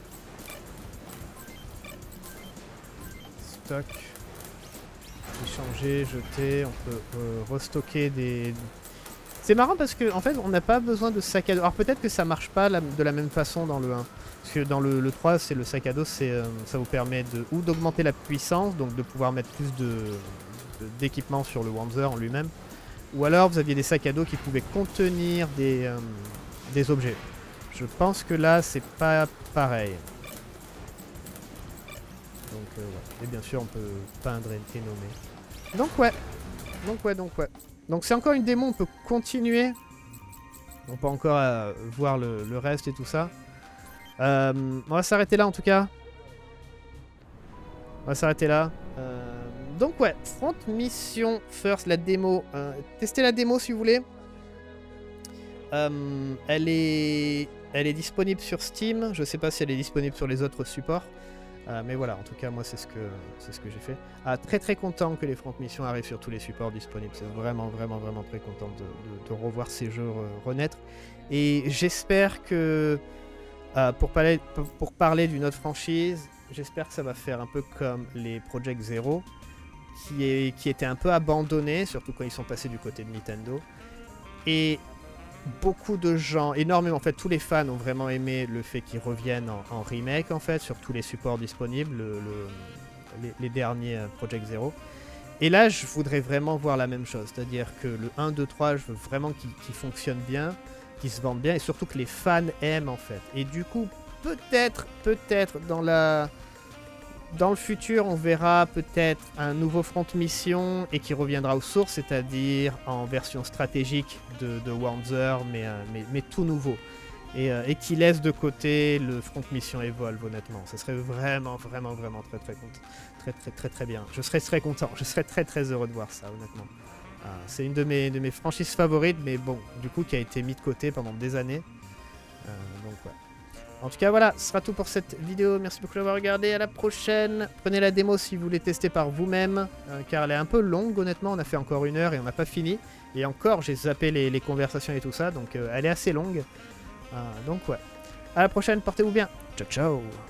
Stock. Échanger, jeter, on peut euh, restocker des... C'est marrant parce que en fait on n'a pas besoin de sac à dos. Alors peut-être que ça marche pas la, de la même façon dans le un. Parce que dans le, le trois c'est le sac à dos, c'est euh, ça vous permet de ou d'augmenter la puissance, donc de pouvoir mettre plus de d'équipement sur le Wanzer en lui-même. Ou alors vous aviez des sacs à dos qui pouvaient contenir des, euh, des objets. Je pense que là c'est pas pareil. Donc euh, ouais. Et bien sûr on peut peindre et, et nommer. Donc ouais. Donc ouais, donc ouais. Donc c'est encore une démo, on peut continuer. On peut encore euh, voir le, le reste et tout ça. Euh, on va s'arrêter là en tout cas. On va s'arrêter là. Euh, donc ouais, Front Mission First, la démo. Euh, testez la démo si vous voulez. Euh, elle est, elle est disponible sur Steam. Je sais pas si elle est disponible sur les autres supports. Euh, mais voilà, en tout cas, moi, c'est ce que, c'est ce que j'ai fait. Ah, très très content que les Front Mission arrivent sur tous les supports disponibles. C'est vraiment, vraiment, vraiment très content de, de, de revoir ces jeux re renaître. Et j'espère que, euh, pour parler, pour, pour parler d'une autre franchise, j'espère que ça va faire un peu comme les Project Zero, qui, est, qui étaient un peu abandonnés, surtout quand ils sont passés du côté de Nintendo. Et beaucoup de gens, énormément, en fait, tous les fans ont vraiment aimé le fait qu'ils reviennent en, en remake, en fait, sur tous les supports disponibles, le, le, les, les derniers euh, Project Zero. Et là, je voudrais vraiment voir la même chose, c'est-à-dire que le un, deux, trois, je veux vraiment qu'il qu'il fonctionne bien, qu'il se vende bien, et surtout que les fans aiment, en fait. Et du coup, peut-être, peut-être, dans la... Dans le futur, on verra peut-être un nouveau Front Mission et qui reviendra aux sources, c'est-à-dire en version stratégique de, de Wanzer, mais, euh, mais, mais tout nouveau. Et, euh, et qui laisse de côté le Front Mission Evolve, honnêtement. Ça serait vraiment, vraiment, vraiment très, très, content. très, très, très, très bien. Je serais très content. Je serais très, très heureux de voir ça, honnêtement. Euh, C'est une de mes, de mes franchises favorites, mais bon, du coup, qui a été mis de côté pendant des années. Euh, donc, ouais. En tout cas, voilà, ce sera tout pour cette vidéo. Merci beaucoup d'avoir regardé. À la prochaine. Prenez la démo si vous voulez tester par vous-même, euh, car elle est un peu longue, honnêtement. On a fait encore une heure et on n'a pas fini. Et encore, j'ai zappé les, les conversations et tout ça, donc euh, elle est assez longue. Euh, donc, ouais. À la prochaine, portez-vous bien. Ciao, ciao.